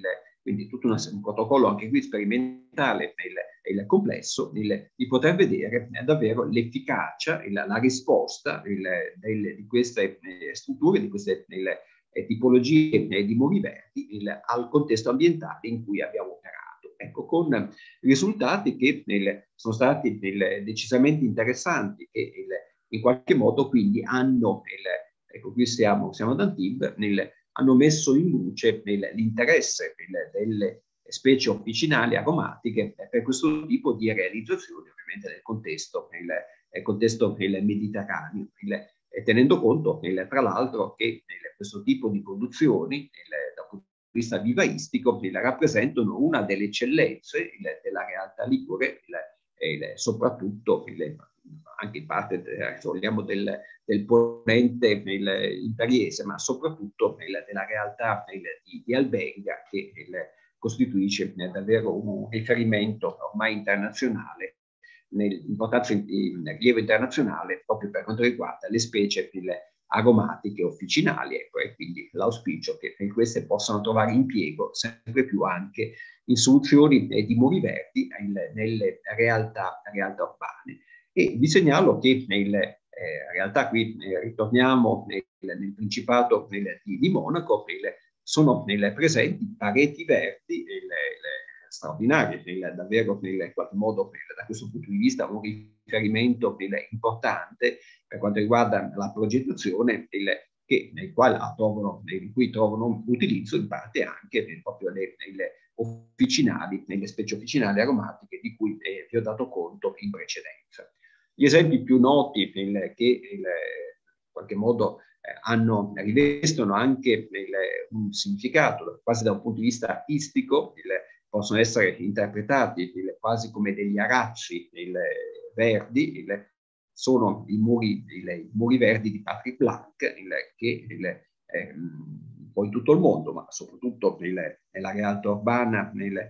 quindi tutto una, un protocollo anche qui sperimentale il, il complesso, il, di poter vedere eh, davvero l'efficacia, la, la risposta il, del, di queste eh, strutture, di queste il, eh, tipologie eh, di muri verdi il, al contesto ambientale in cui abbiamo operato. Ecco, con risultati che il, sono stati il, decisamente interessanti e il, in qualche modo quindi hanno, il, ecco qui siamo, siamo ad Antibes, nel, hanno messo in luce l'interesse delle specie officinali aromatiche per questo tipo di realizzazioni, ovviamente nel contesto, nel, nel contesto nel mediterraneo, il, tenendo conto, nel, tra l'altro, che nel, questo tipo di produzioni, nel, dal punto di vista vivaistico, nel, rappresentano una delle eccellenze il, della realtà ligure, il, il, soprattutto il, anche in parte se vogliamo del, del ponente il, imperiese, ma soprattutto il, della realtà il, di, di Albenga, che il, costituisce eh, davvero un riferimento ormai internazionale, nell'importanza in rilievo internazionale proprio per quanto riguarda le specie il, aromatiche officinali, ecco, e quindi l'auspicio che queste possano trovare impiego sempre più anche in soluzioni eh, di muri verdi in, nelle realtà, realtà urbane. E vi segnalo che nelle eh, realtà qui eh, ritorniamo nel, nel Principato nel, di, di Monaco, nel, sono nelle presenti pareti verdi le, le straordinarie, nel, davvero nel, in qualche modo nel, da questo punto di vista un riferimento nel, importante per quanto riguarda la progettazione il, che, nel quale trovano, in cui trovano utilizzo in parte anche nel, proprio nelle, nelle officinali, nelle specie officinali aromatiche di cui eh, vi ho dato conto in precedenza. Gli esempi più noti nel, che il, in qualche modo eh, hanno, rivestono anche il, un significato quasi da un punto di vista artistico, il, possono essere interpretati il, quasi come degli arazzi il, verdi, il, sono i muri, il, i muri verdi di Patrick Blanc, il, che il, eh, poi in tutto il mondo, ma soprattutto nel, nella realtà urbana, nel,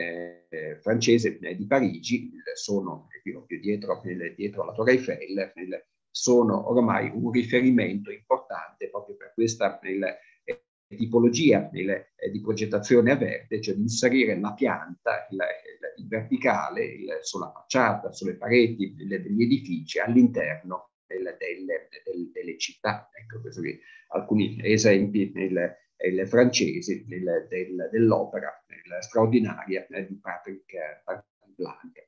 Eh, francese eh, di Parigi, eh, sono più, più dietro, nel, dietro la Torre Eiffel, nel, sono ormai un riferimento importante proprio per questa nel, eh, tipologia nel, eh, di progettazione a verde, cioè di inserire la pianta, il, il, il verticale, il, sulla facciata, sulle pareti il, degli edifici all'interno del, delle, del, delle città. Ecco, questo qui, alcuni esempi nel, il francesi del, del, dell'opera straordinaria eh, di Patrick, eh, Patrick Blanc.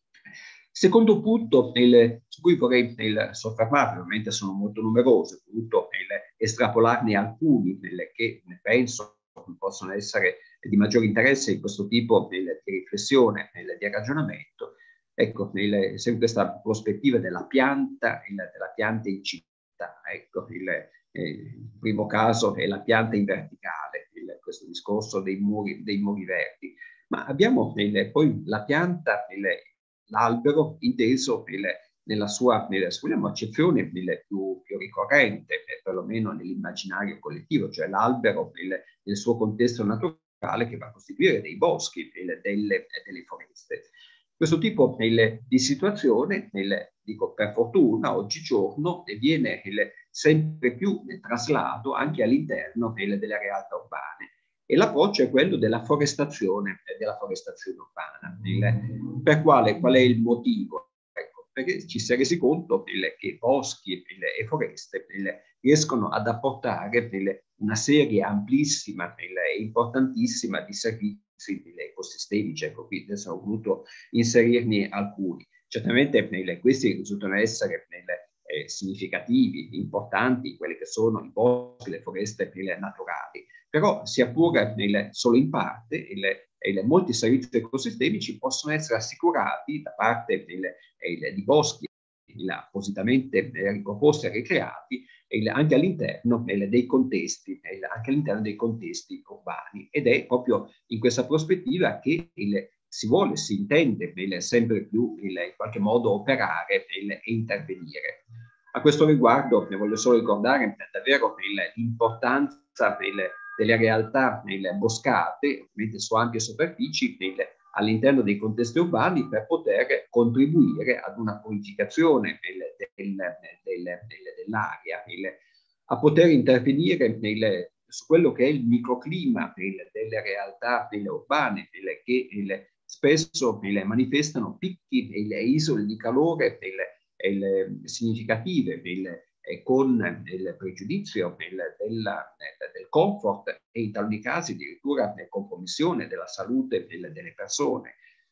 Secondo punto il, su cui vorrei il, soffermarmi, ovviamente sono molto numerosi, ho voluto il, estrapolarne alcuni il, che ne penso possono essere di maggiore interesse in questo tipo il, di riflessione, il, di ragionamento. Ecco, il, sempre questa prospettiva della pianta, il, della pianta in città. Ecco, il, il primo caso è la pianta in verticale, il, questo discorso dei muri, dei muri verdi, ma abbiamo il, poi la pianta, l'albero inteso il, nella sua, nella sua accezione il, più, più ricorrente, perlomeno nell'immaginario collettivo, cioè l'albero nel suo contesto naturale che va a costituire dei boschi, il, delle, delle foreste. Questo tipo il, di situazione, il, dico per fortuna, oggigiorno viene il, sempre più traslato anche all'interno delle, delle realtà urbane. E l'approccio è quello della forestazione, della forestazione urbana. Il, per quale, qual è il motivo? Ecco, perché ci si è resi conto il, che boschi il, e foreste il, riescono ad apportare il, una serie amplissima e importantissima di servizi ecosistemici. Ecco, qui adesso ho voluto inserirne alcuni. Certamente questi risultano essere eh, significativi, importanti, quelli che sono i boschi, le foreste naturali, però sia pure nel, solo in parte il, il, molti servizi ecosistemici possono essere assicurati da parte del, il, di boschi il, appositamente riproposti e ricreati il, anche all'interno dei contesti, il, anche all'interno dei contesti urbani, ed è proprio in questa prospettiva che il, si vuole, si intende il, sempre più il, in qualche modo operare il, e intervenire. A questo riguardo ne voglio solo ricordare davvero l'importanza delle realtà boscate, ovviamente su ampie superfici, all'interno dei contesti urbani per poter contribuire ad una purificazione del, del, del, dell'aria, a poter intervenire nel, su quello che è il microclima il, delle realtà il, urbane il, che il, spesso il, manifestano picchi e isole di calore il, il, significative il, eh, con il pregiudizio il, della, del comfort e in taluni casi addirittura compromissione della salute il, delle persone.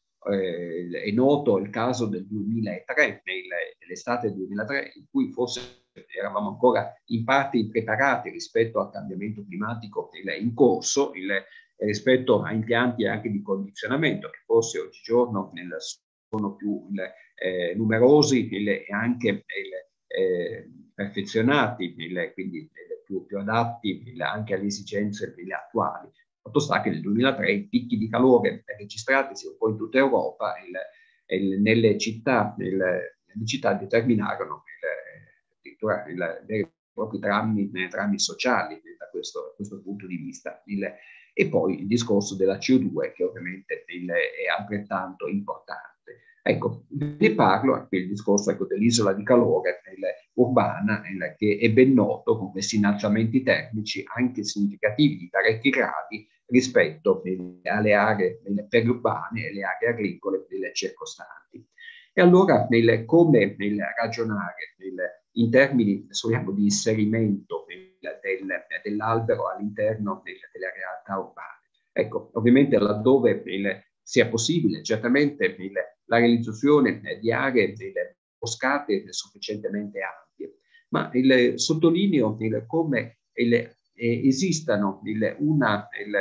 Eh, è noto il caso del duemilatré, nell'estate del duemilatré, in cui forse eravamo ancora in parte impreparati rispetto al cambiamento climatico in corso, il, rispetto a impianti anche di condizionamento, che forse oggigiorno nel, sono più il, eh, numerosi il, e anche il, eh, perfezionati, il, quindi il, più, più adatti il, anche alle esigenze il, attuali. Fatto sta che nel duemilatré i picchi di calore registrati un po' in tutta Europa il, il, nelle città, il, le città determinarono addirittura veri e propri drammi, drammi sociali da questo, da questo punto di vista. Il, e poi il discorso della C O due che ovviamente il, è altrettanto importante. Ecco, ne parlo del discorso ecco, dell'isola di calore il, urbana il, che è ben noto con questi innalzamenti termici anche significativi di parecchi gradi rispetto il, alle aree il, periurbane e le aree agricole delle circostanti. E allora nel, come nel ragionare nel, in termini speriamo, di inserimento del, del, dell'albero all'interno del, delle realtà urbane? Ecco, ovviamente laddove il, sia possibile, certamente il, la realizzazione di aree delle boscate sufficientemente ampie, ma il, sottolineo il, come il, eh, esistano il, una, il,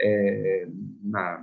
eh, una,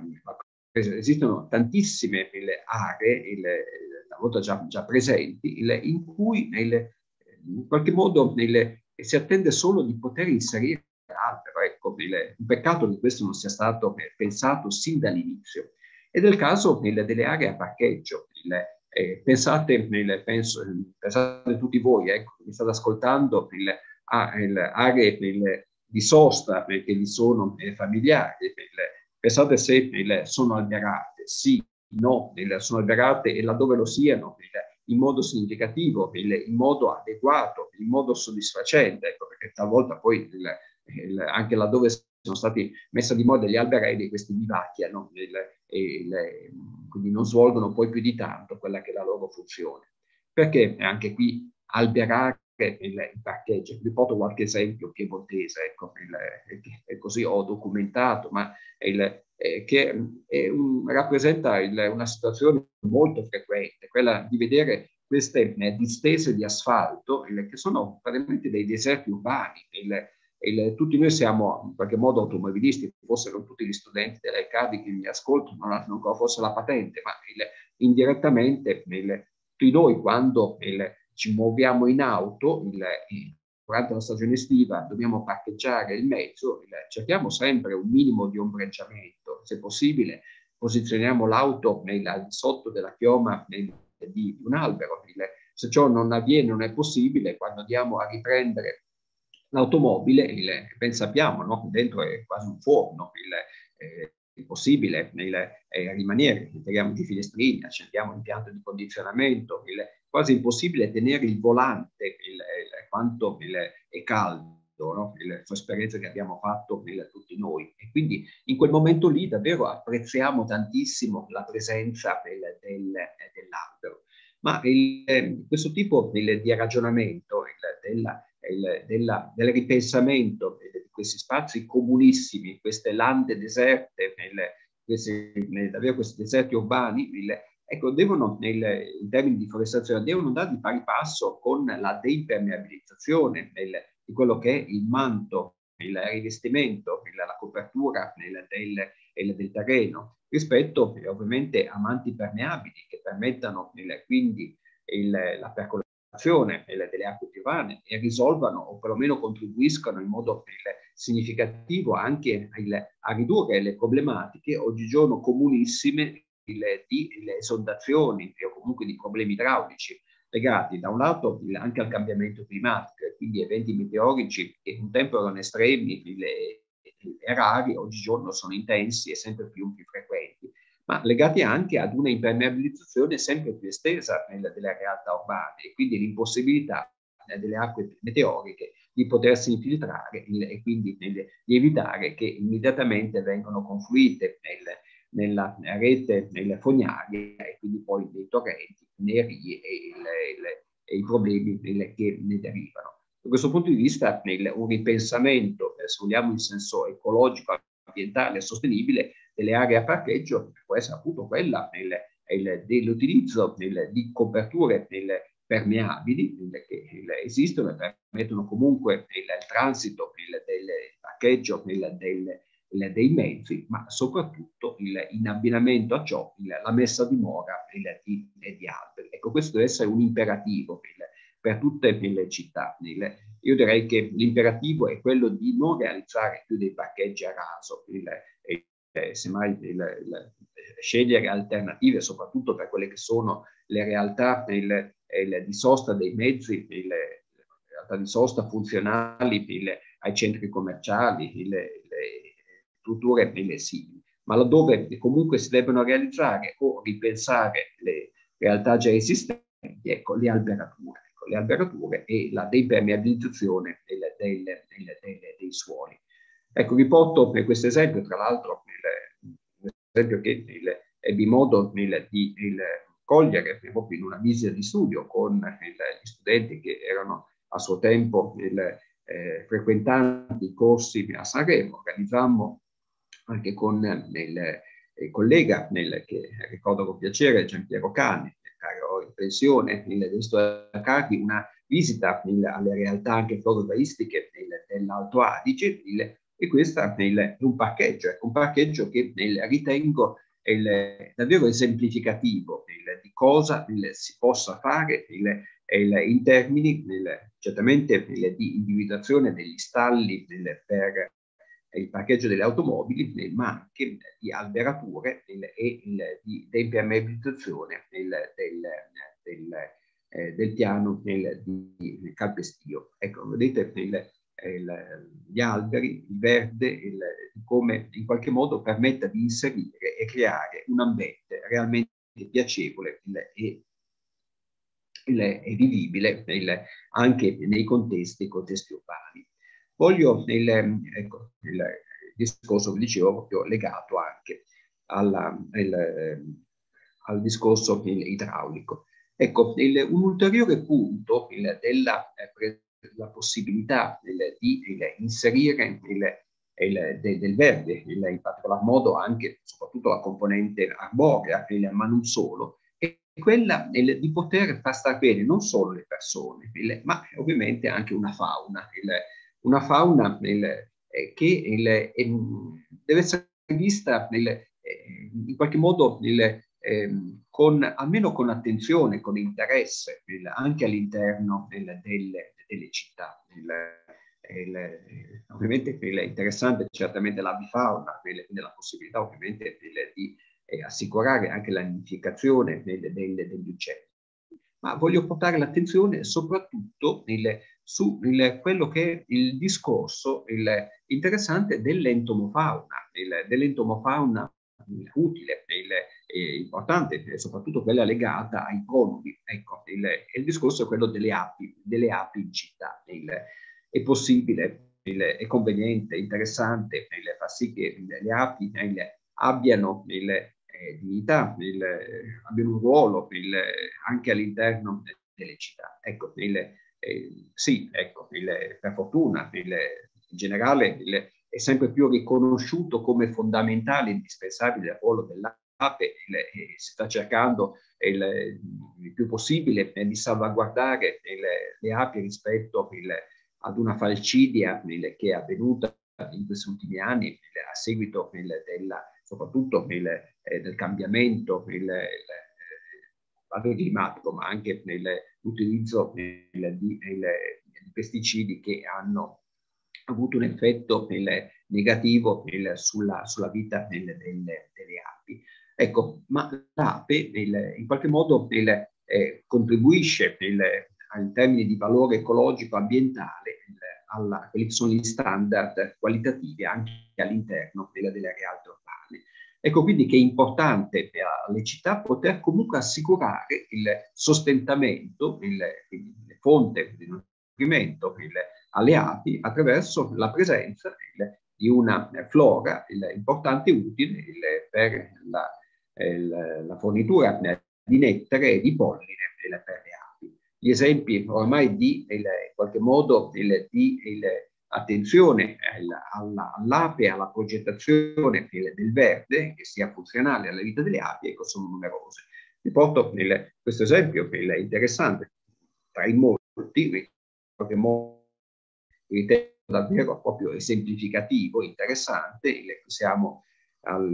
esistono tantissime il, aree, il, una volta già, già presenti, il, in cui il, in qualche modo il, si attende solo di poter inserire l'albero. Ecco, il, un peccato che questo non sia stato pensato sin dall'inizio. Ed è il caso il, delle aree a parcheggio. Il, eh, pensate, il, penso, pensate tutti voi, ecco, mi state ascoltando, il, a, il, aree il, di sosta che vi sono eh, familiari. Il, pensate se il, sono alberate, sì, no, il, sono alberate e laddove lo siano, il, in modo significativo, il, in modo adeguato, in modo soddisfacente, ecco, perché talvolta poi il, il, anche laddove sono stati messi di moda gli alberelli, questi vivacchiano, il, il, quindi non svolgono poi più di tanto quella che è la loro funzione. Perché anche qui alberare il, il parcheggio, vi porto qualche esempio piemontese, ecco, il, il, così ho documentato, ma il, eh, che è un, rappresenta il, una situazione molto frequente, quella di vedere queste eh, distese di asfalto il, che sono praticamente dei deserti urbani. Il, il, tutti noi siamo in qualche modo automobilisti, forse non tutti gli studenti delle Cardi che mi ascoltano non hanno ancora forse la patente, ma il, indirettamente il, tutti noi quando il, ci muoviamo in auto, il, durante la stagione estiva dobbiamo parcheggiare il mezzo, il, cerchiamo sempre un minimo di ombreggiamento, se possibile posizioniamo l'auto sotto della chioma nel, di, di un albero. Il, se ciò non avviene, non è possibile, quando andiamo a riprendere l'automobile, ben sappiamo, no? Dentro è quasi un forno, il, eh, è possibile il, eh, rimanere, tiriamo di finestrini, accendiamo l'impianto di condizionamento, il, quasi impossibile tenere il volante, il, il, quanto il, è caldo. No? La sua esperienza che abbiamo fatto il, tutti noi, e quindi in quel momento lì davvero apprezziamo tantissimo la presenza del, del, dell'albero. Ma il, questo tipo il, di ragionamento il, della, il, della, del ripensamento di questi spazi comunissimi, queste lande deserte, il, questi, davvero questi deserti urbani, il, ecco, devono, nel, in termini di forestazione, devono andare di pari passo con la deimpermeabilizzazione il, di quello che è il manto, il rivestimento, il, la copertura il, del, il, del terreno, rispetto ovviamente a manti permeabili che permettano il, quindi il, la percolazione il, delle acque piovane e risolvano o perlomeno contribuiscano in modo il, significativo anche il, a ridurre le problematiche oggigiorno comunissime il, di le esondazioni o comunque di problemi idraulici legati da un lato il, anche al cambiamento climatico, quindi eventi meteorici che un tempo erano estremi e rari, oggigiorno sono intensi e sempre più, più frequenti, ma legati anche ad una impermeabilizzazione sempre più estesa nella, delle realtà urbane e quindi l'impossibilità delle acque meteoriche di potersi infiltrare il, e quindi nel, di evitare che immediatamente vengano confluite nel, nella rete, nelle fognarie e quindi poi nei torrenti, nei rii e, il, il, e i problemi il, che ne derivano. Da questo punto di vista il, un ripensamento, eh, se vogliamo in senso ecologico, ambientale e sostenibile delle aree a parcheggio può essere appunto quella dell'utilizzo di coperture permeabili che esistono e permettono comunque il transito del parcheggio del, dei mezzi, ma soprattutto il, in abbinamento a ciò il, la messa a dimora il, di, di alberi. Ecco, questo deve essere un imperativo il, per tutte le città. Il, io direi che l'imperativo è quello di non realizzare più dei parcheggi a raso, il, il, semmai il, il, scegliere alternative, soprattutto per quelle che sono le realtà il, il, di sosta dei mezzi, il, le realtà di sosta funzionali il, ai centri commerciali, il, le strutture simili, ma laddove comunque si debbano realizzare o ripensare le realtà già esistenti, ecco, le alberature. Le alberature e la depermeabilizzazione del, del, del, del, dei suoli. Ecco, vi porto per questo esempio, tra l'altro, un esempio che il, ebbi modo il, di il, cogliere proprio in una visita di studio con il, gli studenti che erano a suo tempo il, eh, frequentanti i corsi a Sanremo. Organizzammo anche con il, il collega nel, che ricordo con piacere, Giampiero Cani, in pensione, degli studenti, una visita il, alle realtà anche florovaistiche dell'Alto Adige, il, e questo è un parcheggio, un parcheggio che il, ritengo il, davvero esemplificativo il, di cosa il, si possa fare il, il, in termini il, certamente il, di individuazione degli stalli il, per il parcheggio delle automobili, ma anche di alberature il, e il, di depermeabilizzazione del, del, del, eh, del piano il, di, di calpestio. Ecco, vedete il, il, gli alberi, il verde, il, come in qualche modo permetta di inserire e creare un ambiente realmente piacevole il, e, il, e vivibile il, anche nei contesti, contesti urbani. Voglio il, ecco, il discorso che dicevo proprio legato anche alla, il, al discorso idraulico. Ecco, il, un ulteriore punto il, della eh, la possibilità il, di il, inserire il, il, del, del verde, il, in particolar modo anche, soprattutto la componente arborea, il, ma non solo, è quella il, di poter far star bene non solo le persone, il, ma ovviamente anche una fauna, il, una fauna il, eh, che il, eh, deve essere vista il, eh, in qualche modo il, eh, con, almeno con attenzione, con interesse, il, anche all'interno delle, delle città. Il, il, ovviamente è interessante certamente l'avifauna, quindi la possibilità ovviamente il, di eh, assicurare anche la nidificazione delle, delle, degli uccelli. Ma voglio portare l'attenzione soprattutto il, su il, quello che è il discorso il, interessante dell'entomofauna, dell'entomofauna utile, il, eh, importante, soprattutto quella legata ai pronudi. Ecco, il, il discorso è quello delle api, delle api in città. Il, è possibile, il, è conveniente, interessante il, far sì che il, le api il, abbiano il, eh, dignità, il, abbiano un ruolo il, anche all'interno delle città. Ecco, il, eh, sì, ecco, il, per fortuna, il, in generale, il, è sempre più riconosciuto come fondamentale e indispensabile il ruolo dell'ape, si sta cercando il, il più possibile di salvaguardare il, le api rispetto il, ad una falcidia il, che è avvenuta in questi ultimi anni il, a seguito il, della, soprattutto il, eh, del cambiamento il, il, il climatico, ma anche nell'utilizzo di, di pesticidi che hanno avuto un effetto il, negativo il, sulla, sulla vita del, del, delle api. Ecco, ma l'ape in qualche modo il, eh, contribuisce il, in termini di valore ecologico ambientale il, a quelli che sono gli standard qualitativi anche all'interno delle, delle realtà urbane. Ecco quindi che è importante per le città poter comunque assicurare il sostentamento, il, quindi le fonti di nutrimento, il, alle api attraverso la presenza il, di una flora il, importante e utile il, per la, il, la fornitura di nettare e di polline il, per le api. Gli esempi ormai di, il, in qualche modo, il, di il, attenzione all'ape e alla progettazione il, del verde, che sia funzionale alla vita delle api, ecco, sono numerose. Vi porto il, questo esempio che è interessante, tra i molti, in qualche modo ritengo davvero proprio esemplificativo, interessante. Siamo al,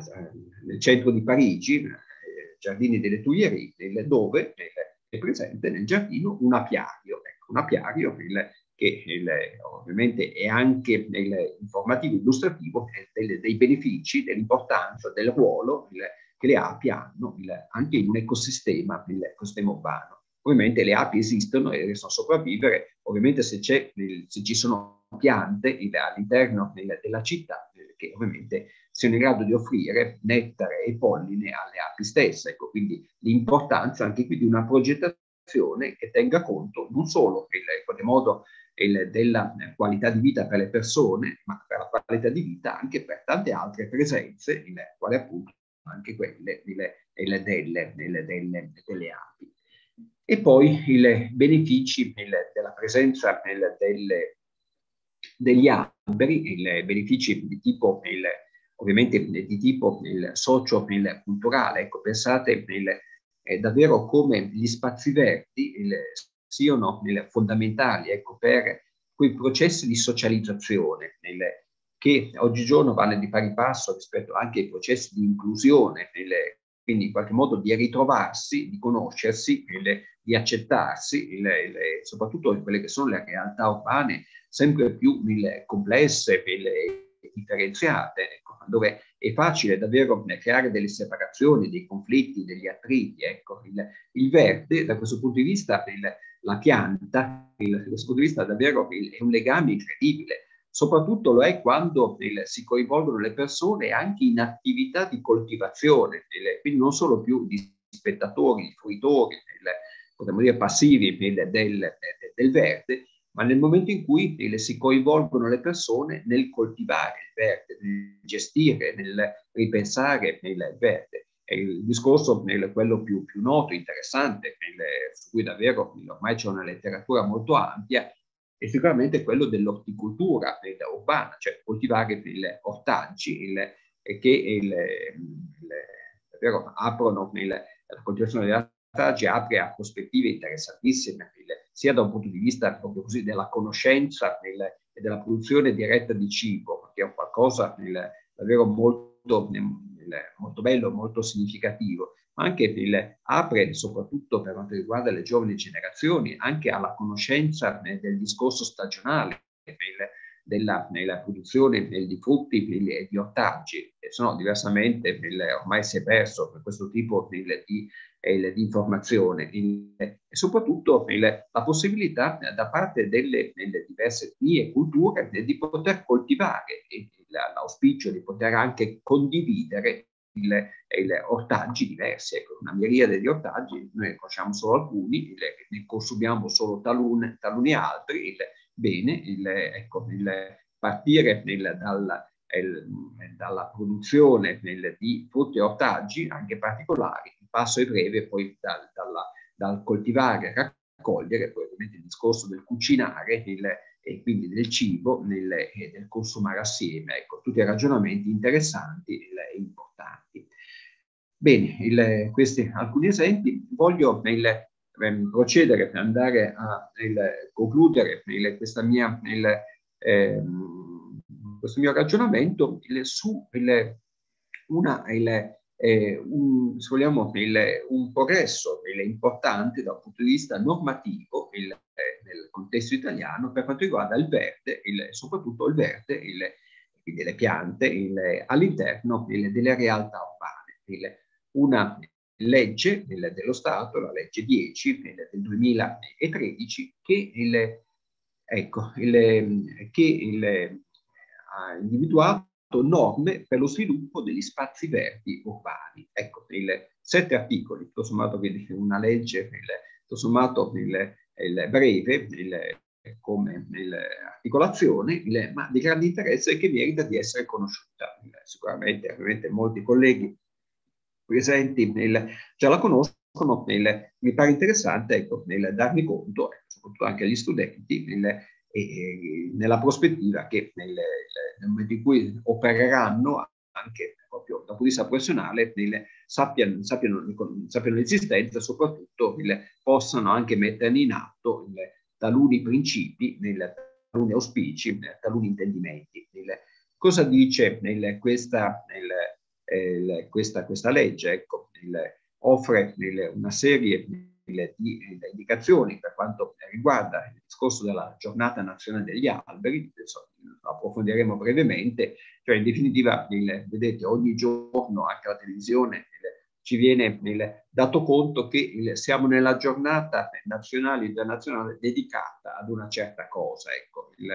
nel centro di Parigi, eh, Giardini delle Tuileries, dove è presente nel giardino un apiario, ecco, un apiario il, che il, ovviamente è anche il, informativo, illustrativo del, dei benefici, dell'importanza, del ruolo il, che le api hanno il, anche in un ecosistema, l'ecosistema urbano. Ovviamente le api esistono e riescono a sopravvivere, ovviamente se, se ci sono piante all'interno della città che ovviamente siano in grado di offrire nettare e polline alle api stesse. Ecco, quindi l'importanza anche qui di una progettazione che tenga conto non solo in qualche modo il, della qualità di vita per le persone, ma per la qualità di vita anche per tante altre presenze, in quale appunto anche quelle delle, delle, delle, delle, delle api. E poi i benefici il, della presenza il, delle, degli alberi, i benefici di tipo, il, ovviamente di tipo socio-culturale. Ecco, pensate il, eh, davvero come gli spazi verdi il, siano il, fondamentali, ecco, per quei processi di socializzazione il, che oggigiorno vanno di pari passo rispetto anche ai processi di inclusione, il, quindi in qualche modo di ritrovarsi, di conoscersi, il, di accettarsi, il, il, soprattutto in quelle che sono le realtà urbane sempre più il, complesse e differenziate, ecco, dove è facile davvero creare delle separazioni, dei conflitti, degli attriti. Ecco, il, il verde, da questo punto di vista, il, la pianta, il, da questo punto di vista davvero il, è un legame incredibile. Soprattutto lo è quando il, si coinvolgono le persone anche in attività di coltivazione, il, quindi non solo più di spettatori, di fruitori, il, potremmo dire passivi del, del, del verde, ma nel momento in cui il, si coinvolgono le persone nel coltivare il verde, nel gestire, nel ripensare il verde. E il discorso è quello più, più noto, interessante, il, su cui davvero ormai c'è una letteratura molto ampia, è sicuramente quello dell'orticoltura urbana, cioè coltivare il, ortaggi il, che il, il, davvero aprono il, la coltivazione degli ortaggi apre a prospettive interessantissime, il, sia da un punto di vista proprio così della conoscenza il, e della produzione diretta di cibo, che è qualcosa il, davvero molto, il, molto bello, molto significativo, ma anche il, apre soprattutto per quanto riguarda le giovani generazioni anche alla conoscenza eh, del discorso stagionale, il, della, nella produzione di frutti e di ortaggi, e se no diversamente il, ormai si è perso per questo tipo il, di, il, di informazione, il, e soprattutto il, la possibilità da parte delle, delle diverse etnie e culture di poter coltivare, l'auspicio di poter anche condividere Il, il, ortaggi diversi, ecco, una miriade di ortaggi, noi conosciamo solo alcuni, il, ne consumiamo solo talune, taluni altri, il, bene, il, ecco, il, partire il, dal, il, dalla produzione il, di frutti e ortaggi, anche particolari, il passo è breve, poi dal, dalla, dal coltivare, raccogliere, poi ovviamente il discorso del cucinare, il, e quindi del cibo nel, e del consumare assieme, ecco, tutti ragionamenti interessanti e importanti. Bene, il, questi alcuni esempi. Voglio il, ehm, procedere per andare a il, concludere il, questa mia, il, ehm, questo mio ragionamento il, su il, una, il, eh, un, se vogliamo, il, un progresso il, importante da un punto di vista normativo il, eh, nel contesto italiano per quanto riguarda il verde, il, soprattutto il verde, il, quindi le piante all'interno delle realtà urbane. Il, una legge del, dello Stato, la legge dieci del, del duemilatredici, che, il, ecco, il, che il, ha individuato norme per lo sviluppo degli spazi verdi urbani. Ecco, il, sette articoli, tutto sommato una legge, il, tutto sommato il, il breve, il, come articolazione, ma di grande interesse che merita di essere conosciuta. Sicuramente, ovviamente molti colleghi presenti nel, già la conoscono, nel, mi pare interessante, ecco, nel darmi conto, ecco, soprattutto anche agli studenti, nel, e, nella prospettiva che nel, nel momento in cui opereranno anche proprio dal punto di vista professionale, nel, sappiano, sappiano, sappiano l'esistenza, soprattutto nel, possano anche mettere in atto il, taluni principi, nel, taluni auspici, nel, taluni intendimenti. Nel, cosa dice nel, questa, nel, eh, questa, questa legge? Ecco, nel, offre nel, una serie nel, di nel, indicazioni per quanto riguarda il discorso della giornata nazionale degli alberi, adesso lo approfondiremo brevemente, cioè in definitiva, nel, vedete, ogni giorno anche la televisione nel, ci viene nel, dato conto che il, siamo nella giornata nazionale e internazionale dedicata ad una certa cosa, ecco, il,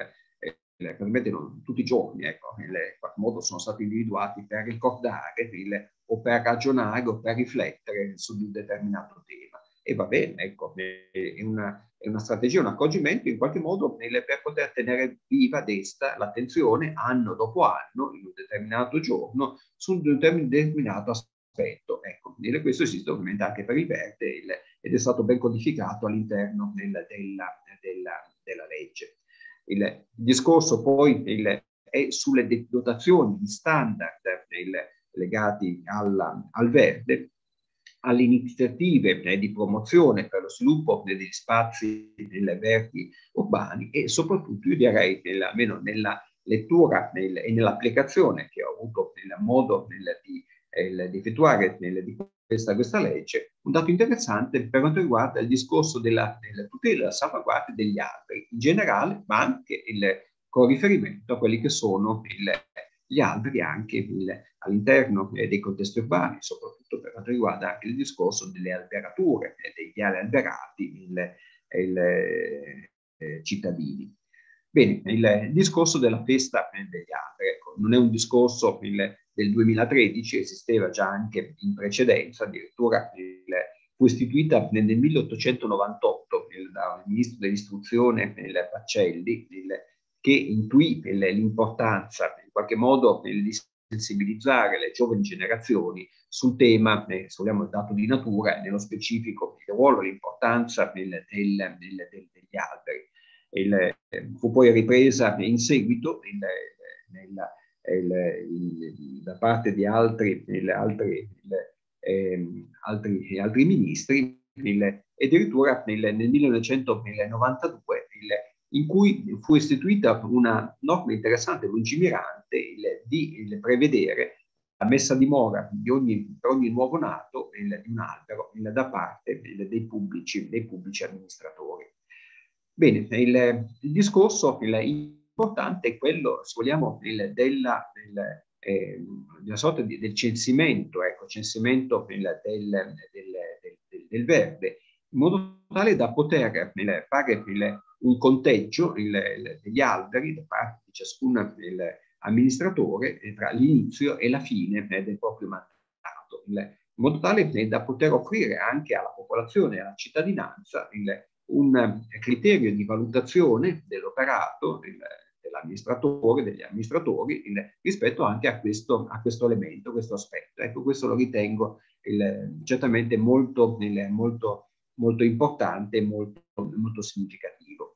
il, non, tutti i giorni, ecco, il, in qualche modo sono stati individuati per ricordare il, o per ragionare o per riflettere su un determinato tema. E va bene, ecco, è una, è una strategia, un accorgimento in qualche modo per poter tenere viva desta l'attenzione anno dopo anno, in un determinato giorno, su un determinato aspetto. Ecco, e questo esiste ovviamente anche per il verde il, ed è stato ben codificato all'interno della, della, della, della legge. Il, il discorso poi il, è sulle dotazioni di standard il, legati alla, al verde, alle iniziative eh, di promozione per lo sviluppo degli spazi delle verdi urbani e soprattutto io direi che almeno nella lettura nel, e nell'applicazione che ho avuto nel modo nel, di eh, di effettuare nel, di questa, questa legge, un dato interessante per quanto riguarda il discorso della, della tutela e della salvaguardia degli alberi in generale, ma anche il, con riferimento a quelli che sono il, gli alberi anche all'interno eh, dei contesti urbani, soprattutto per quanto riguarda anche il discorso delle alberature, eh, degli alberati il, il, eh, cittadini. Bene, il discorso della festa degli alberi, ecco, non è un discorso il, del duemilatredici, esisteva già anche in precedenza, addirittura il, fu istituita nel, nel milleottocentonovantotto il, dal ministro dell'istruzione Pacelli, il, che intuì l'importanza in qualche modo di sensibilizzare le giovani generazioni sul tema, eh, se vogliamo il dato di natura, e nello specifico il ruolo e l'importanza del, del, del, del, degli alberi. Il, eh, fu poi ripresa in seguito il, nella, il, il, da parte di altri, il, altri, il, eh, altri, altri ministri il, e addirittura nel, nel millenovecentonovantadue il, in cui fu istituita una norma interessante, lungimirante, il, di il, prevedere la messa a dimora di ogni, per ogni nuovo nato il, di un albero il, da parte il, dei, pubblici, dei pubblici amministratori. Bene, il, il discorso il, importante è quello, se vogliamo, il, della, del, eh, una sorta di, del censimento, ecco, censimento del, del, del, del, del verde, in modo tale da poter il, fare il, un conteggio il, il, degli alberi da parte di ciascun il, amministratore tra l'inizio e la fine eh, del proprio mandato, il, in modo tale eh, da poter offrire anche alla popolazione e alla cittadinanza il, un criterio di valutazione dell'operato dell'amministratore, degli amministratori il, rispetto anche a questo, a questo elemento, questo aspetto. Ecco, questo lo ritengo il, certamente molto, il, molto, molto importante e molto, molto significativo.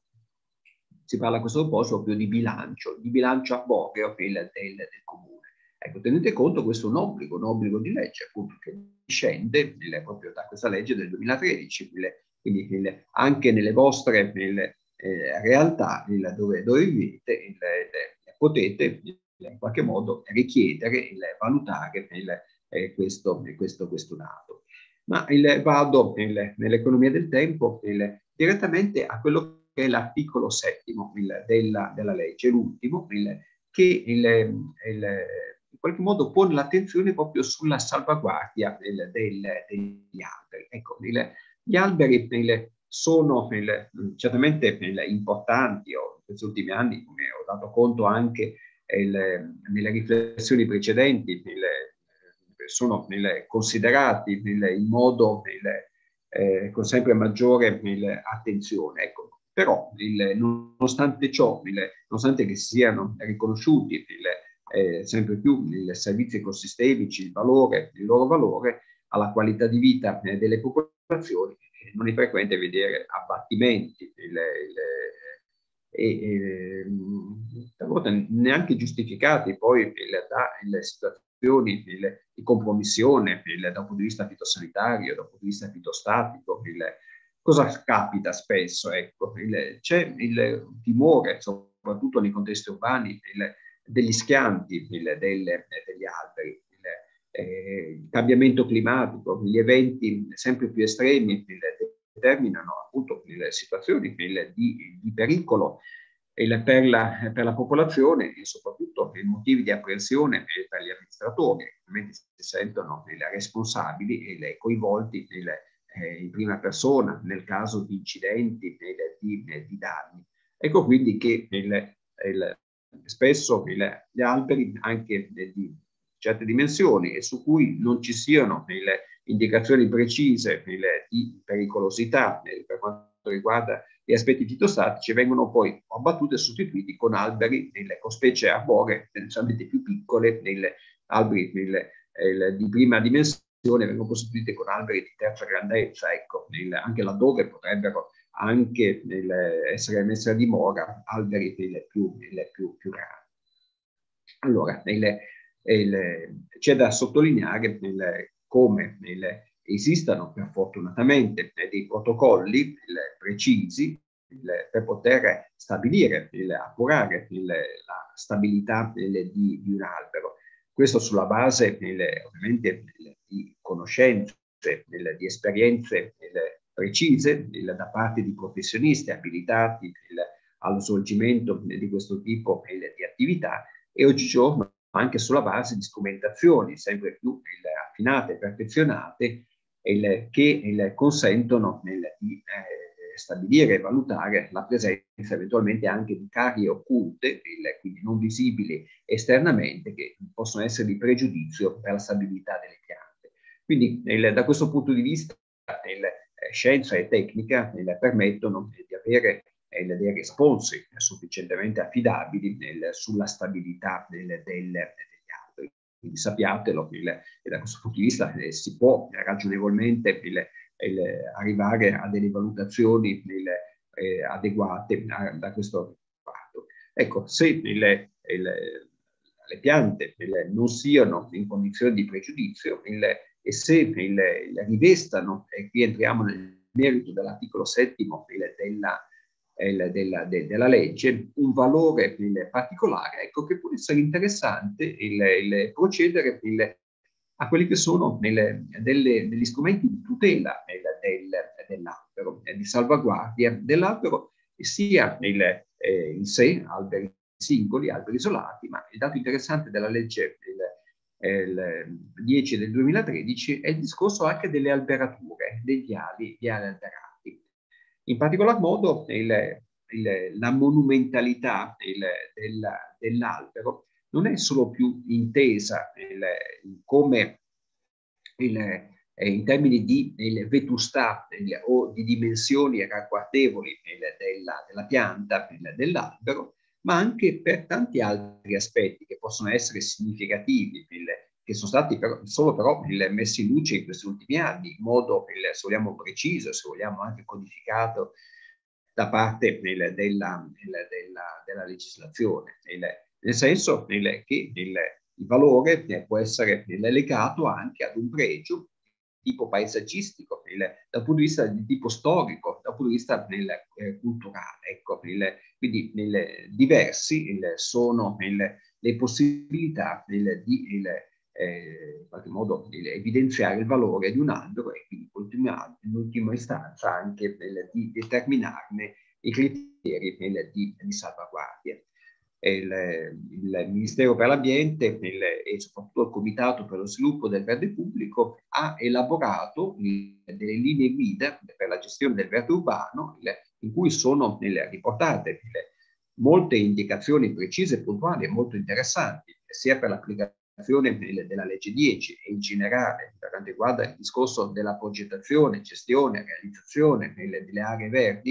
Si parla a questo proposito proprio di bilancio, di bilancio arboreo del, del, del comune. Ecco, tenete conto, questo è un obbligo, un obbligo di legge, appunto, che discende il, proprio da questa legge del duemilatredici, il, quindi il, anche nelle vostre il, eh, realtà il, dove, dove vivete, il, il, potete in qualche modo richiedere, il, valutare il, eh, questo, questo, questo dato. Ma il, vado nell'economia del tempo il, direttamente a quello che è l'articolo settimo il, della, della legge, l'ultimo, che il, il, in qualche modo pone l'attenzione proprio sulla salvaguardia del, del, degli alberi. Ecco, il, gli alberi il, sono il, certamente il, importanti, o in questi ultimi anni, come ho dato conto anche il, nelle riflessioni precedenti, il, sono il, considerati il, in modo il, eh, con sempre maggiore il, attenzione. Ecco. però il, nonostante ciò, il, nonostante che siano riconosciuti il, eh, sempre più i servizi ecosistemici, il valore, il loro valore alla qualità di vita eh, delle popolazioni, eh, non è frequente vedere abbattimenti il, il, e, e talvolta neanche giustificati poi il, da, le situazioni il, di compromissione il, da un punto di vista fitosanitario, da un punto di vista fitostatico. Il, cosa capita spesso? Ecco, c'è il timore, soprattutto nei contesti urbani, il, degli schianti il, delle, degli alberi, il, eh, il cambiamento climatico, gli eventi sempre più estremi il, determinano appunto le situazioni il, di, di pericolo il, per, la, per la popolazione e soprattutto i motivi di apprensione per gli amministratori, che ovviamente si sentono il, responsabili e coinvolti il, eh, in prima persona nel caso di incidenti e di, di danni. Ecco quindi che il, il, spesso il, gli alberi anche di certe dimensioni e su cui non ci siano le indicazioni precise le, di pericolosità le, per quanto riguarda gli aspetti fitostatici, vengono poi abbattuti e sostituiti con alberi, le, con specie arboree tendenzialmente più piccole, le, alberi le, le, di prima dimensione vengono costituite con alberi di terza grandezza, ecco, nel, anche laddove potrebbero anche nel, essere messi a dimora alberi nelle più, nelle più, più rari. Allora, c'è da sottolineare nelle, come nelle, esistano per fortunatamente dei protocolli le, precisi le, per poter stabilire, le, appurare le, la stabilità le, di, di un albero. Questo sulla base le, ovviamente di conoscenze, le, di esperienze le, precise le, da parte di professionisti abilitati le, allo svolgimento di questo tipo le, di attività e oggigiorno anche sulla base di strumentazioni sempre più il, affinate e perfezionate il, che il, consentono nel, di eh, stabilire e valutare la presenza eventualmente anche di carie occulte, il, quindi non visibili esternamente, che possono essere di pregiudizio per la stabilità delle piante. Quindi il, da questo punto di vista il, eh, scienza e tecnica il, permettono di avere dei responsi sufficientemente affidabili nel, sulla stabilità del, del, degli alberi. Quindi sappiatelo, il, e da questo punto di vista eh, si può ragionevolmente il, il, arrivare a delle valutazioni il, eh, adeguate a, da questo fatto. Ecco, se il, il, le piante il, non siano in condizioni di pregiudizio il, e se il, il, rivestano, e qui entriamo nel merito dell'articolo settimo della Il, della, de, della legge, un valore il, particolare, ecco, che può essere interessante il, il procedere il, a quelli che sono nelle, delle, degli strumenti di tutela del, del, dell'albero, di salvaguardia dell'albero, sia il, eh, in sé, alberi singoli, alberi isolati, ma il dato interessante della legge il, il dieci del duemilatredici è il discorso anche delle alberature, degli ali, gli ali alberati. In particolar modo il, il, la monumentalità il, del, dell'albero non è solo più intesa il, come il, eh, in termini di il, vetustà il, o di dimensioni ragguardevoli della, della pianta, dell'albero, ma anche per tanti altri aspetti che possono essere significativi, il, che sono stati però, solo però il, messi in luce in questi ultimi anni, in modo, il, se vogliamo, preciso, se vogliamo anche codificato da parte il, della, il, della, della legislazione, il, nel senso il, che il, il valore può essere il, legato anche ad un pregio tipo paesaggistico, il, dal punto di vista di tipo storico, dal punto di vista il, eh, culturale. Ecco, il, quindi il, diversi il, sono il, le possibilità il, di il, eh, in qualche modo il, evidenziare il valore di un albero e quindi in ultima istanza anche il, di determinarne i criteri il, di, di salvaguardia. Il, il Ministero per l'Ambiente e soprattutto il Comitato per lo Sviluppo del Verde Pubblico ha elaborato il, delle linee guida per la gestione del verde urbano il, in cui sono il, riportate il, molte indicazioni precise e puntuali e molto interessanti, sia per l'applicazione della legge dieci e in generale per quanto riguarda il discorso della progettazione, gestione, realizzazione delle, delle aree verdi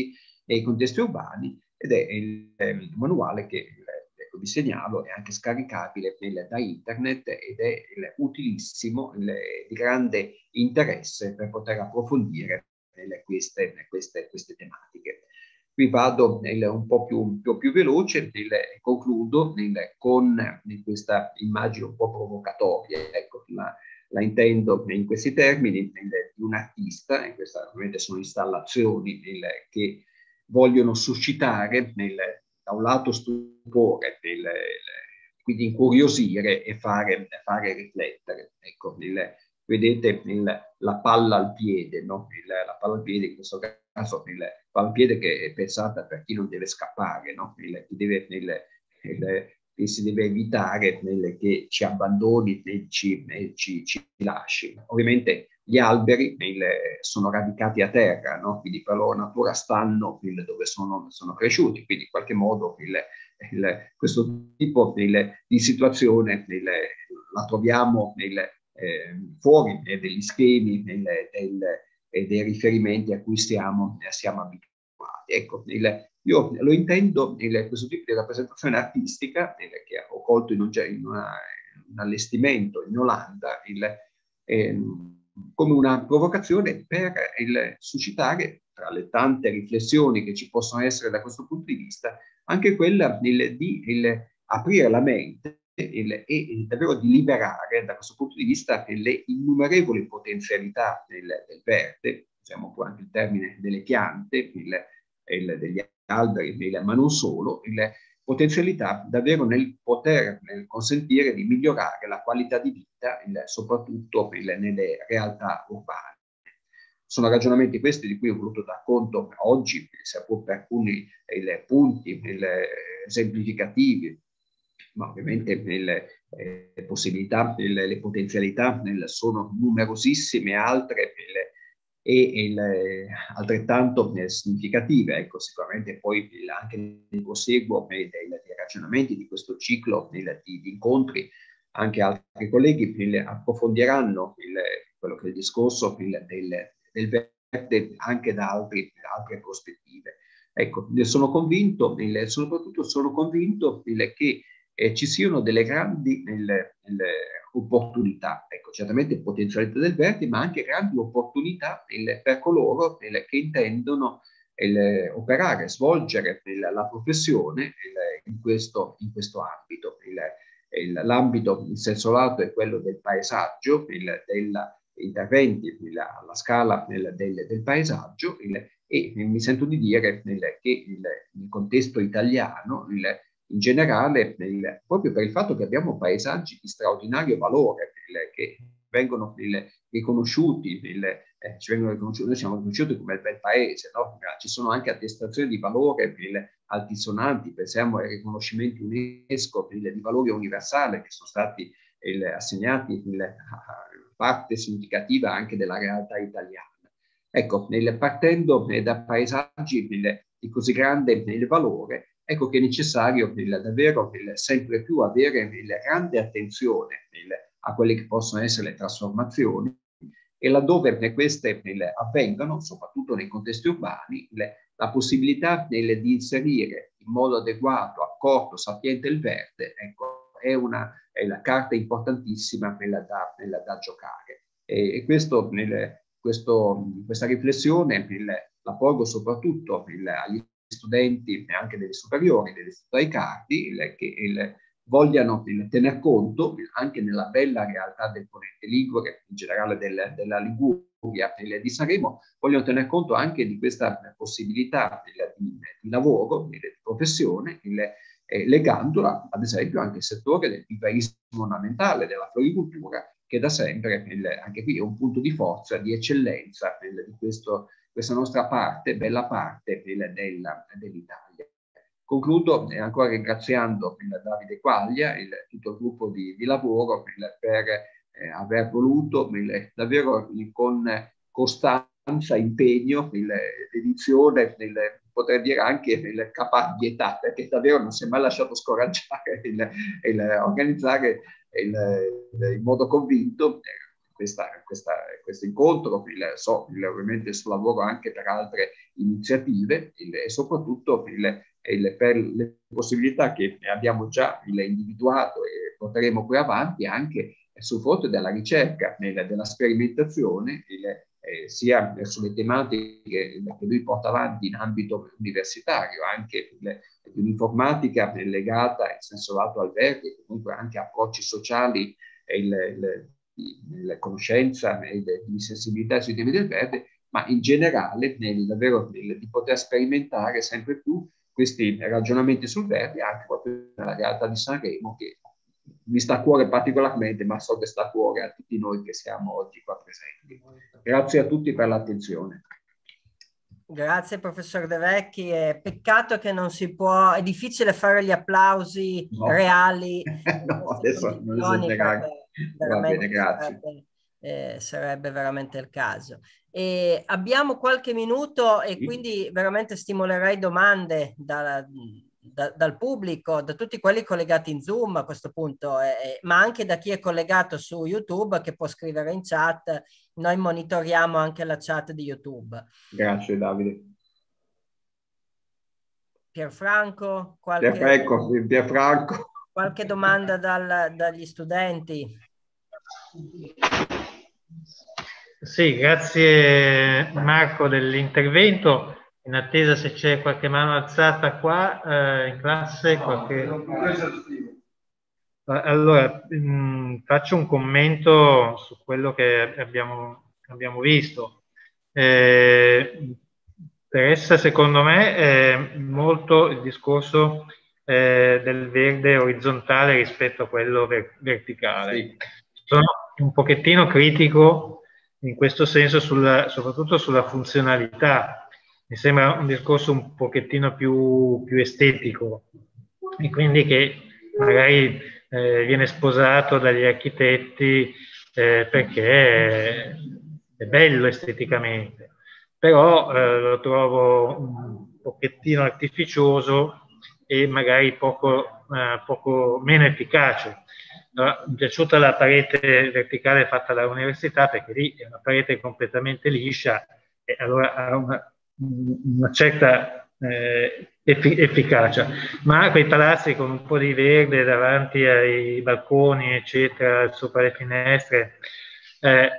nei contesti urbani, ed è il, il manuale che ecco, vi segnalo, è anche scaricabile nel, da internet ed è il, utilissimo, il, di grande interesse per poter approfondire nelle, queste, queste, queste tematiche. Qui vado nel, un po' più, più, più veloce, nel, concludo nel, con in questa immagine un po' provocatoria, ecco, la, la intendo in questi termini, nel, di un artista, e queste ovviamente sono installazioni nel, che vogliono suscitare nel, da un lato stupore, nel, quindi incuriosire e fare, fare riflettere. Ecco, nel, vedete il, la palla al piede, no? il, la palla al piede in questo caso, il palla al piede che è pensata per chi non deve scappare, no? il, chi deve, il, il, che si deve evitare nel, che ci abbandoni e ci, ci, ci lasci. Ovviamente gli alberi il, sono radicati a terra, no? Quindi per la loro natura stanno il, dove sono, sono cresciuti, quindi in qualche modo il, il, questo tipo il, di situazione il, la troviamo nel, eh, fuori eh, degli schemi nel, del, eh, dei riferimenti a cui siamo, siamo abituati. Ecco, il, io lo intendo, il, questo tipo di rappresentazione artistica il, che ho colto in un, in una, un allestimento in Olanda, il, eh, come una provocazione per il, suscitare, tra le tante riflessioni che ci possono essere da questo punto di vista, anche quella il, di il, aprire la mente il, e il, davvero di liberare da questo punto di vista le innumerevoli potenzialità del, del verde, usiamo poi anche il termine delle piante, il, il, degli alberi, il, ma non solo, le potenzialità davvero nel poter nel consentire di migliorare la qualità di vita, il, soprattutto il, nelle realtà urbane. Sono ragionamenti questi di cui ho voluto dar conto oggi, sia pur per alcuni il, punti il, esemplificativi, ma ovviamente le eh, possibilità, le, le potenzialità nel, sono numerosissime, altre le, e il, altrettanto eh, significative. Ecco, sicuramente poi il, anche nel proseguo eh, dei, dei ragionamenti di questo ciclo il, di, di incontri, anche altri colleghi il, approfondiranno il, quello che è il discorso il, del, del verde anche da altri, altre prospettive. Ecco, ne sono convinto, il, soprattutto sono convinto il, che eh, ci siano delle grandi il, il, opportunità, ecco, certamente potenzialità del verde, ma anche grandi opportunità il, per coloro il, che intendono il, operare, svolgere il, la professione il, in, questo, in questo ambito. L'ambito in senso lato è quello del paesaggio, il, della interventi alla scala del, del, del paesaggio il, e mi sento di dire il, che il, il contesto italiano il, in generale, il, proprio per il fatto che abbiamo paesaggi di straordinario valore il, che vengono il, riconosciuti, il, eh, ci vengono riconosciuti, noi siamo riconosciuti come il bel paese, no? Ci sono anche attestazioni di valore il, altisonanti, pensiamo ai riconoscimenti UNESCO il, di valore universale che sono stati il, assegnati il, a parte significativa anche della realtà italiana. Ecco, nel, partendo eh, da paesaggi il, di così grande il valore, ecco che è necessario il, davvero il, sempre più avere il, grande attenzione il, a quelle che possono essere le trasformazioni e laddove queste il, avvengano, soprattutto nei contesti urbani, il, la possibilità il, di inserire in modo adeguato, accorto, sapiente il verde, ecco, è, una, è la carta importantissima nella da, nella da giocare. E, e questo, nel, questo, questa riflessione il, la porgo soprattutto il, agli studenti anche delle superiori, delle istituti cardi, il, che il, vogliano il, tener conto anche nella bella realtà del Ponente Ligure, in generale del, della Liguria e di Sanremo, vogliono tener conto anche di questa possibilità il, di, di lavoro, di, di professione, il, eh, legandola ad esempio anche al settore del vivaismo ornamentale, della floricoltura, che da sempre il, anche qui è un punto di forza, di eccellenza il, di questo, questa nostra parte, bella parte dell'Italia. Concludo eh, ancora ringraziando il Davide Quaglia, il, tutto il gruppo di, di lavoro il, per eh, aver voluto il, davvero il, con costanza, impegno, l'edizione, potrei dire anche il caparbietà, perché davvero non si è mai lasciato scoraggiare il, il organizzare il, in modo convinto questa, questa, questo incontro, il, so, il, ovviamente il suo lavoro anche per altre iniziative il, e soprattutto il, il, per le possibilità che abbiamo già il, individuato e porteremo poi avanti anche sul fronte della ricerca, nella, della sperimentazione, il, eh, sia sulle tematiche che lui porta avanti in ambito universitario, anche il, di un'informatica legata in senso lato al verde, comunque anche approcci sociali e il, il, la conoscenza e di sensibilità sui temi del verde, ma in generale nel, davvero nel, di poter sperimentare sempre più questi ragionamenti sul verde anche proprio nella realtà di Sanremo, che mi sta a cuore particolarmente, ma so che sta a cuore a tutti noi che siamo oggi qua presenti. Grazie a tutti per l'attenzione. Grazie professor De Vecchi, è peccato che non si può, è difficile fare gli applausi no. reali. No, adesso non esagerare. Va bene, grazie. Sarebbe, eh, sarebbe veramente il caso. E abbiamo qualche minuto e sì. Quindi veramente stimolerei domande da, da, dal pubblico, da tutti quelli collegati in Zoom a questo punto, eh, ma anche da chi è collegato su YouTube che può scrivere in chat. Noi monitoriamo anche la chat di YouTube. Grazie Davide. Pierfranco, qualche, Pierfranco, Pierfranco. qualche domanda dal, dagli studenti? Sì, grazie Marco dell'intervento. In attesa se c'è qualche mano alzata qua eh, in classe. Qualche... Allora, mh, faccio un commento su quello che abbiamo, abbiamo visto. Eh, interessa secondo me eh, molto il discorso eh, del verde orizzontale rispetto a quello ver verticale. Sì. Sono un pochettino critico in questo senso, sulla, soprattutto sulla funzionalità. Mi sembra un discorso un pochettino più, più estetico e quindi che magari eh, viene sposato dagli architetti eh, perché è bello esteticamente, però eh, lo trovo un pochettino artificioso e magari poco, eh, poco meno efficace. Allora, mi è piaciuta la parete verticale fatta dall'università perché lì è una parete completamente liscia e allora ha una, una certa eh, effic efficacia, ma quei palazzi con un po' di verde davanti ai balconi eccetera, sopra le finestre, eh,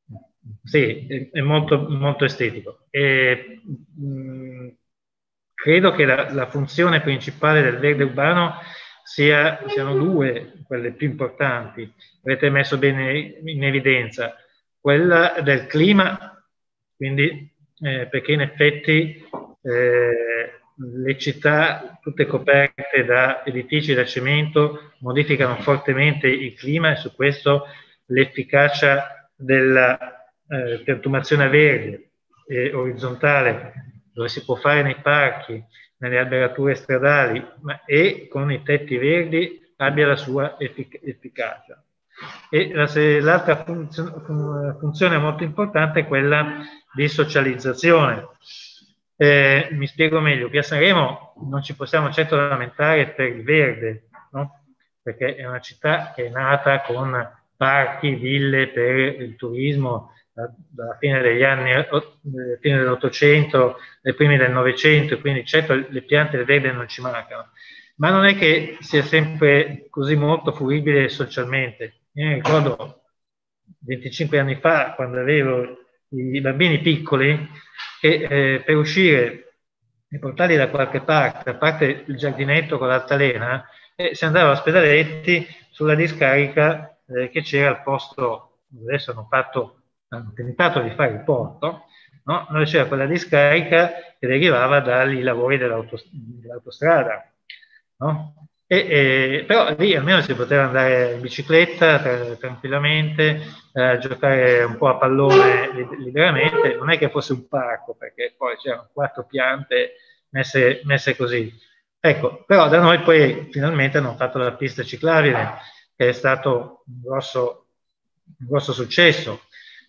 sì, è molto, molto estetico. E, mh, credo che la, la funzione principale del verde urbano sia, siano due, quelle più importanti. Avete messo bene in evidenza quella del clima, quindi eh, perché in effetti eh, le città tutte coperte da edifici da cemento modificano fortemente il clima e su questo l'efficacia della eh, piantumazione verde e orizzontale, dove si può fare nei parchi, nelle alberature stradali, ma e con i tetti verdi abbia la sua effic efficacia. E l'altra funzione, funzione molto importante è quella di socializzazione. Eh, mi spiego meglio, qui a Sanremo non ci possiamo certo lamentare per il verde, no? Perché è una città che è nata con parchi, ville per il turismo dalla fine degli anni, fine dell'Ottocento, nei primi del Novecento, quindi certo le piante del verde non ci mancano, ma non è che sia sempre così molto fruibile socialmente. Io mi ricordo venticinque anni fa, quando avevo i bambini piccoli, che eh, per uscire e portarli da qualche parte, a parte il giardinetto con l'altalena, eh, si andava a Ospedaletti sulla discarica eh, che c'era al posto, adesso hanno fatto hanno tentato di fare il porto, no? Dove c'era quella discarica che derivava dai lavori dell'autostrada, no? E, e, però lì almeno si poteva andare in bicicletta tra, tranquillamente, eh, giocare un po' a pallone liberamente, non è che fosse un parco, perché poi c'erano quattro piante messe, messe così. Ecco, però da noi poi finalmente hanno fatto la pista ciclabile, che è stato un grosso, un grosso successo.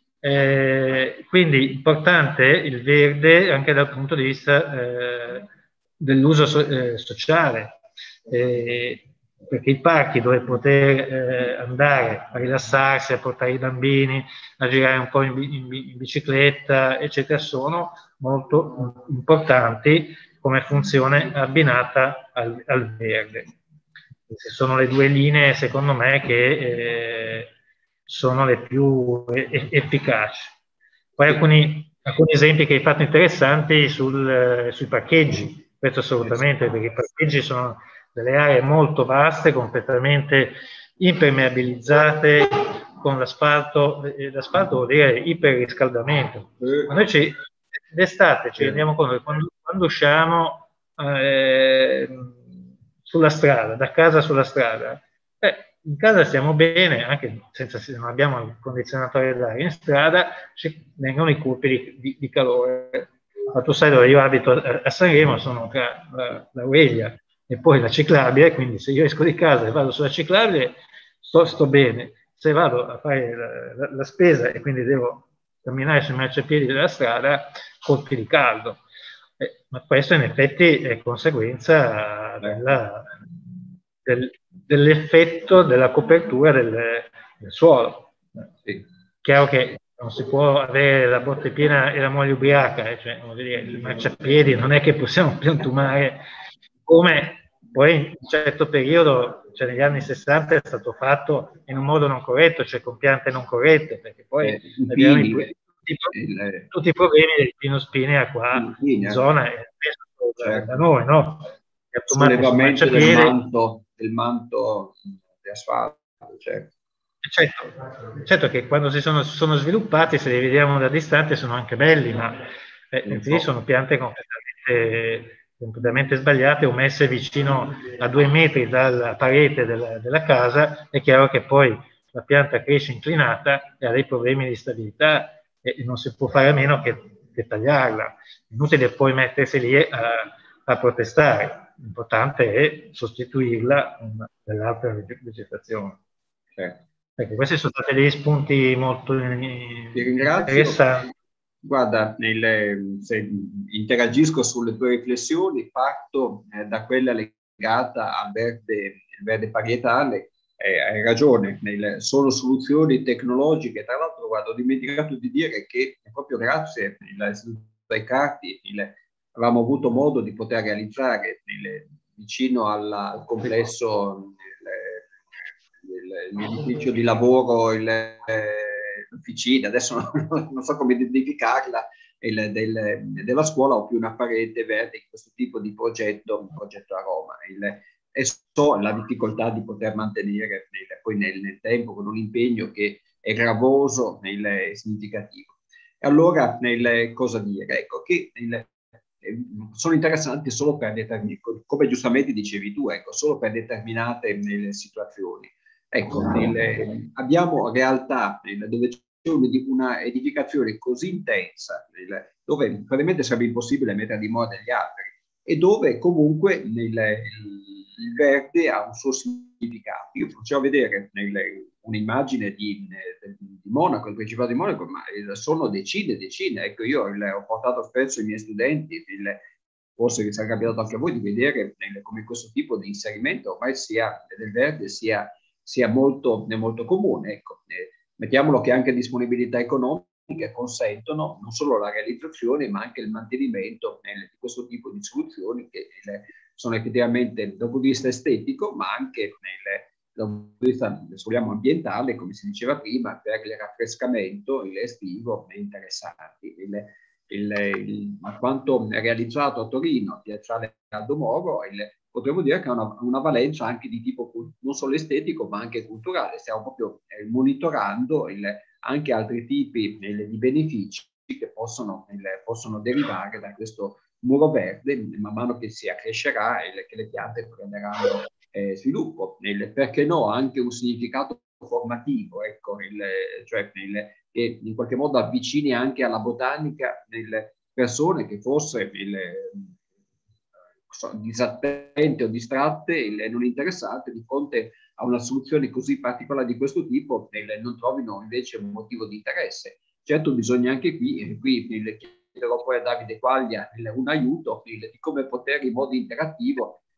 Eh, quindi importante il verde anche dal punto di vista eh, dell'uso so, eh, sociale. Eh, perché i parchi dove poter eh, andare a rilassarsi, a portare i bambini, a girare un po' in, in, in bicicletta, eccetera, sono molto importanti come funzione abbinata al, al verde. Queste sono le due linee, secondo me, che eh, sono le più e- efficaci. Poi alcuni, alcuni esempi che hai fatto interessanti sul, eh, sui parcheggi, questo assolutamente, perché i parcheggi sono delle aree molto vaste, completamente impermeabilizzate, con l'asfalto, eh, l'asfalto vuol dire iperriscaldamento. Ma noi ci, d'estate ci rendiamo conto che quando, quando usciamo eh, sulla strada, da casa sulla strada, eh, in casa stiamo bene, anche senza, se non abbiamo il condizionatore d'aria, in strada ci vengono i colpi di, di, di calore. Ma tu sai dove io abito a, a Sanremo, sono tra la, la Ueglia e poi la ciclabile, quindi se io esco di casa e vado sulla ciclabile sto, sto bene. Se vado a fare la, la, la spesa e quindi devo camminare sui marciapiedi della strada, colpi di caldo. Eh, ma questo in effetti è conseguenza della, del, dell'effetto della copertura del, del suolo. Sì. Chiaro che non si può avere la botte piena e la moglie ubriaca, eh, cioè, dire, il marciapiedi non è che possiamo piantumare come poi in un certo periodo, cioè negli anni sessanta, è stato fatto in un modo non corretto, cioè con piante non corrette, perché poi eh, abbiamo i, tutti, il, tutti i problemi del pino spinea qua in zona, e certo. Da noi, no? Sollevamento del manto, del manto di asfalto, certo. Certo, certo che quando si sono, sono sviluppati, se li vediamo da distante, sono anche belli, ma eh, sono piante completamente, completamente sbagliate o messe vicino a due metri dalla parete della, della casa. È chiaro che poi la pianta cresce inclinata e ha dei problemi di stabilità e non si può fare a meno che, che tagliarla. Inutile poi mettersi lì a, a protestare. L'importante è sostituirla con dell'altra vegetazione. Certo. Ecco, questi sono stati degli spunti molto interessanti. Guarda, nel, se interagisco sulle tue riflessioni, parto eh, da quella legata al verde, verde parietale. Eh, hai ragione, nel, sono soluzioni tecnologiche. Tra l'altro, guarda, ho dimenticato di dire che proprio grazie ai carti avevamo avuto modo di poter realizzare nel, vicino alla, al complesso l'edificio di lavoro, l'officina, adesso non, non so come identificarla, il, del, della scuola o più una parete verde in questo tipo di progetto, un progetto a Roma. Il, e so la difficoltà di poter mantenere nel, poi nel, nel tempo con un impegno che è gravoso e significativo. E allora, nel, cosa dire? Ecco, che nel, sono interessanti solo per determinate, come giustamente dicevi tu, ecco, solo per determinate nelle situazioni. Ecco, nelle, abbiamo realtà nelle, dove c'è una edificazione così intensa, nelle, dove probabilmente sarebbe impossibile mettere di moda gli alberi, e dove comunque nelle, il, il verde ha un suo significato. Io facevo vedere un'immagine di, di Monaco, il Principato di Monaco, ma sono decine e decine. Ecco, io il, ho portato spesso i miei studenti, il, forse vi sarà capitato anche a voi, di vedere nel, come questo tipo di inserimento ormai sia del verde sia, sia molto, molto comune. Ecco, eh, mettiamolo che anche disponibilità economiche consentono non solo la realizzazione ma anche il mantenimento eh, di questo tipo di soluzioni che eh, sono effettivamente dal punto di vista estetico ma anche nel, dal punto di vista se vogliamo, ambientale, come si diceva prima, per il raffrescamento il estivo è interessanti. Il, il, il, ma quanto realizzato a Torino, Piazzale Aldo Moro, il, potremmo dire che ha una, una valenza anche di tipo non solo estetico ma anche culturale. Stiamo proprio eh, monitorando il, anche altri tipi eh, di benefici che possono, il, possono derivare da questo muro verde man mano che si accrescerà e che le piante prenderanno eh, sviluppo. Il, perché no, anche un significato formativo, ecco, il, cioè il, che in qualche modo avvicini anche alla botanica delle persone che forse il, disattente o distratte e non interessate di fronte a una soluzione così particolare di questo tipo e non trovino invece un motivo di interesse. Certo bisogna anche qui, e qui chiederò poi a Davide Quaglia un aiuto di come poter in modo interattivo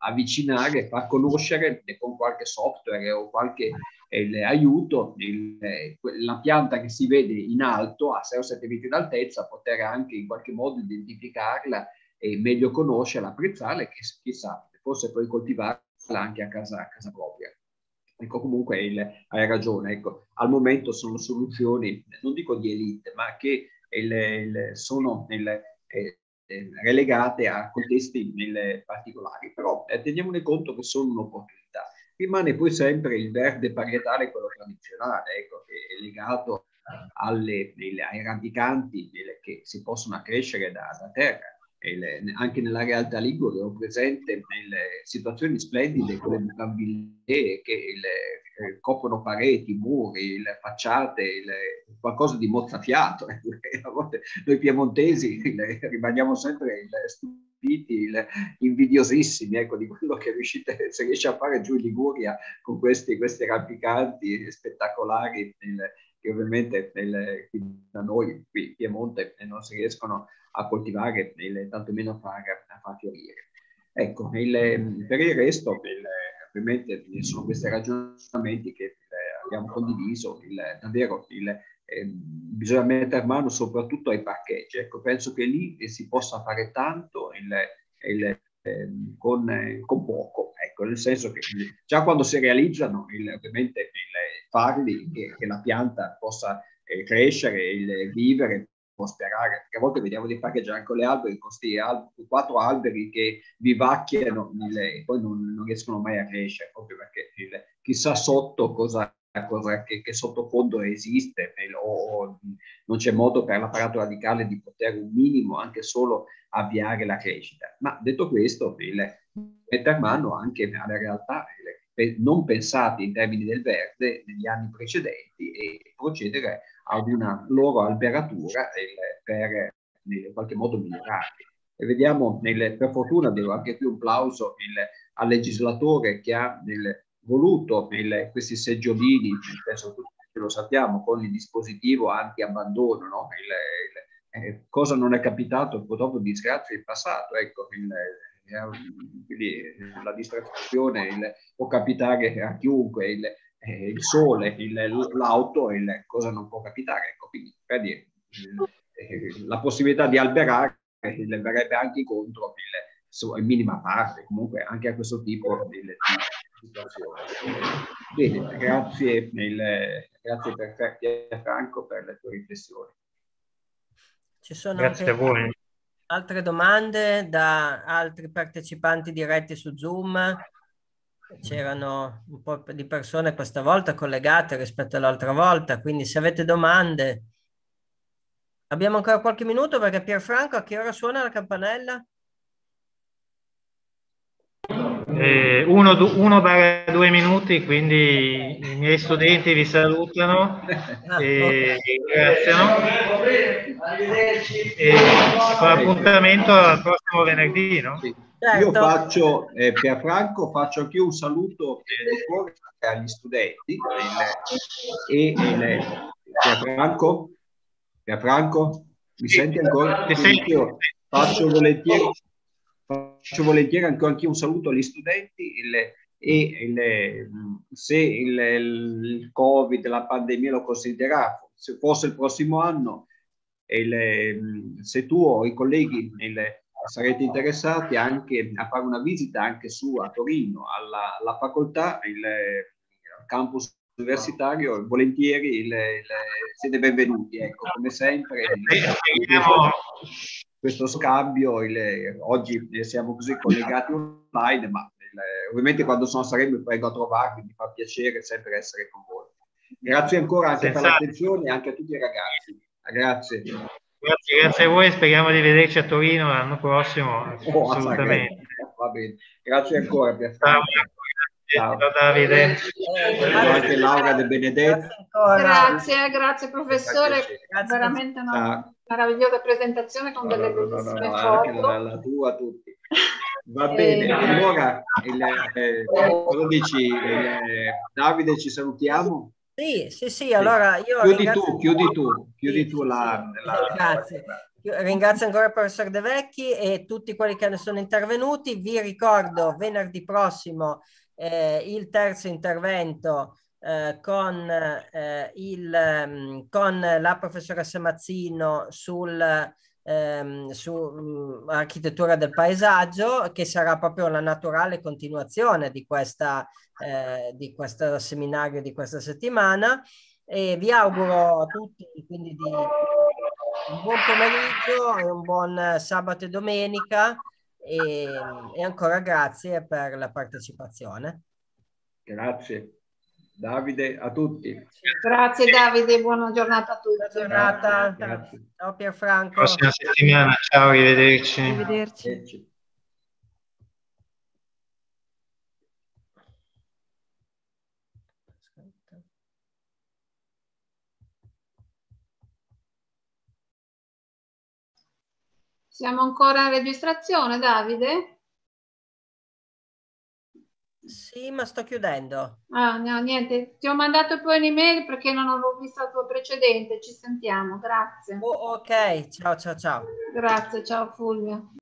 avvicinare, far conoscere con qualche software o qualche il, aiuto il, la pianta che si vede in alto a sei o sette metri d'altezza, poter anche in qualche modo identificarla e meglio conoscerla, apprezzarla e chissà, forse poi coltivarla anche a casa, a casa propria. Ecco, comunque il, hai ragione, ecco, al momento sono soluzioni, non dico di elite, ma che il, il, sono il, eh, relegate a contesti particolari, però eh, teniamone conto che sono un'opportunità. Rimane poi sempre il verde parietale, quello tradizionale, ecco, che è legato alle, ai rampicanti che si possono accrescere da, da terra. Il, anche nella realtà ligure ho presente nelle situazioni splendide come bugambillee che il, eh, coprono pareti, muri, le facciate, il, qualcosa di mozzafiato. A volte noi piemontesi il, rimaniamo sempre il, stupiti, il, invidiosissimi, ecco, di quello che riuscite, se riesce a fare giù in Liguria con questi, questi rampicanti spettacolari il, che ovviamente nel, da noi qui in Piemonte non si riescono a coltivare, il, tantomeno a far, a far fiorire. Ecco, il, per il resto, il, ovviamente sono questi ragionamenti che il, abbiamo condiviso, il, davvero il, eh, bisogna mettere mano soprattutto ai parcheggi. Ecco, penso che lì si possa fare tanto il, il, eh, con, eh, con poco, ecco, nel senso che già quando si realizzano, il, ovviamente il, farli, che, che la pianta possa eh, crescere, il, vivere, prosperare, perché a volte vediamo di parcheggiare con le alberi, con questi al quattro alberi che vivacchiano e poi non, non riescono mai a crescere, proprio perché il, chissà sotto cosa, cosa che, che sottofondo esiste, o, o non c'è modo per l'apparato radicale di poter un minimo anche solo avviare la crescita. Ma detto questo, il, mettere mano anche alle realtà il, non pensate in termini del verde negli anni precedenti e procedere ad una loro alberatura il, per in qualche modo migliorarli. E vediamo, nel, per fortuna devo anche qui un plauso il, al legislatore che ha il, voluto il, questi seggiolini, penso tutti lo sappiamo, con il dispositivo anti-abbandono, no? il, il, eh, cosa non è capitato purtroppo disgrazia in passato, ecco, il, quindi la distrazione il, può capitare a chiunque, il, eh, il sole, l'auto, cosa non può capitare, ecco, quindi per dire, il, eh, la possibilità di alberare le verrebbe anche incontro il, in minima parte, comunque anche a questo tipo di, di situazione. Bene, grazie, il, grazie per Franco per le tue riflessioni. Ci sono grazie anche a voi. Altre domande da altri partecipanti diretti su Zoom? C'erano un po' di persone questa volta collegate rispetto all'altra volta, quindi se avete domande... Abbiamo ancora qualche minuto perché Pierfranco, a che ora suona la campanella? Eh, uno, uno barra due minuti, quindi i miei studenti vi salutano ah, e okay. ringraziano. E con appuntamento al prossimo venerdì, no? Sì. Certo. Io faccio, eh, per Franco, faccio anche io un saluto eh, di cuore agli studenti. Il, e il, per Franco, per Franco, mi sì. Senti ancora? Sì. Io faccio volentieri, faccio volentieri anche, anche un saluto agli studenti. Il, e il, se il, il Covid, la pandemia lo considererà, se fosse il prossimo anno, il, se tu o i colleghi il, sarete interessati anche a fare una visita anche su a Torino alla, alla facoltà, il, il campus universitario, volentieri il, il, siete benvenuti, ecco, come sempre il, questo, questo scambio il, oggi siamo così collegati online, ma il, ovviamente quando sono saremo prego a trovarvi, mi fa piacere sempre essere con voi. Grazie ancora anche Senza... per l'attenzione e anche a tutti i ragazzi. Grazie. Grazie, grazie a voi, speriamo di vederci a Torino l'anno prossimo, oh, assolutamente. Va bene, grazie ancora. Per ciao, ciao. Ciao Davide. Eh, anche Laura De Benedetto. Grazie, grazie professore, grazie, veramente una ciao. Meravigliosa presentazione con no, delle no, bellissime no, no, no, foto. Anche la, la tua a tutti. Va bene, allora, il, eh, cosa dici? Il, Davide, ci salutiamo? Sì, sì, sì, allora io... Chiudi tu, chiudi tu, chiudi sì, tu la, sì, la... Grazie. Ringrazio ancora il professor De Vecchi e tutti quelli che ne sono intervenuti. Vi ricordo venerdì prossimo eh, il terzo intervento eh, con, eh, il, con la professoressa Mazzino sul ehm, su um, architettura del paesaggio, che sarà proprio la naturale continuazione di questa eh, di questo seminario di questa settimana, e vi auguro a tutti quindi di un buon pomeriggio e un buon sabato e domenica e, e ancora grazie per la partecipazione. Grazie Davide, a tutti. Grazie Davide, buona giornata a tutti. Buona giornata. Grazie. Ciao Pierfranco. Prossima settimana, ciao, arrivederci. Arrivederci. Arrivederci. Siamo ancora in registrazione, Davide? Sì, ma sto chiudendo. Ah, no, niente. Ti ho mandato poi un'email perché non avevo visto il tuo precedente. Ci sentiamo, grazie. Oh, ok, ciao ciao ciao. Grazie, ciao Fulvio.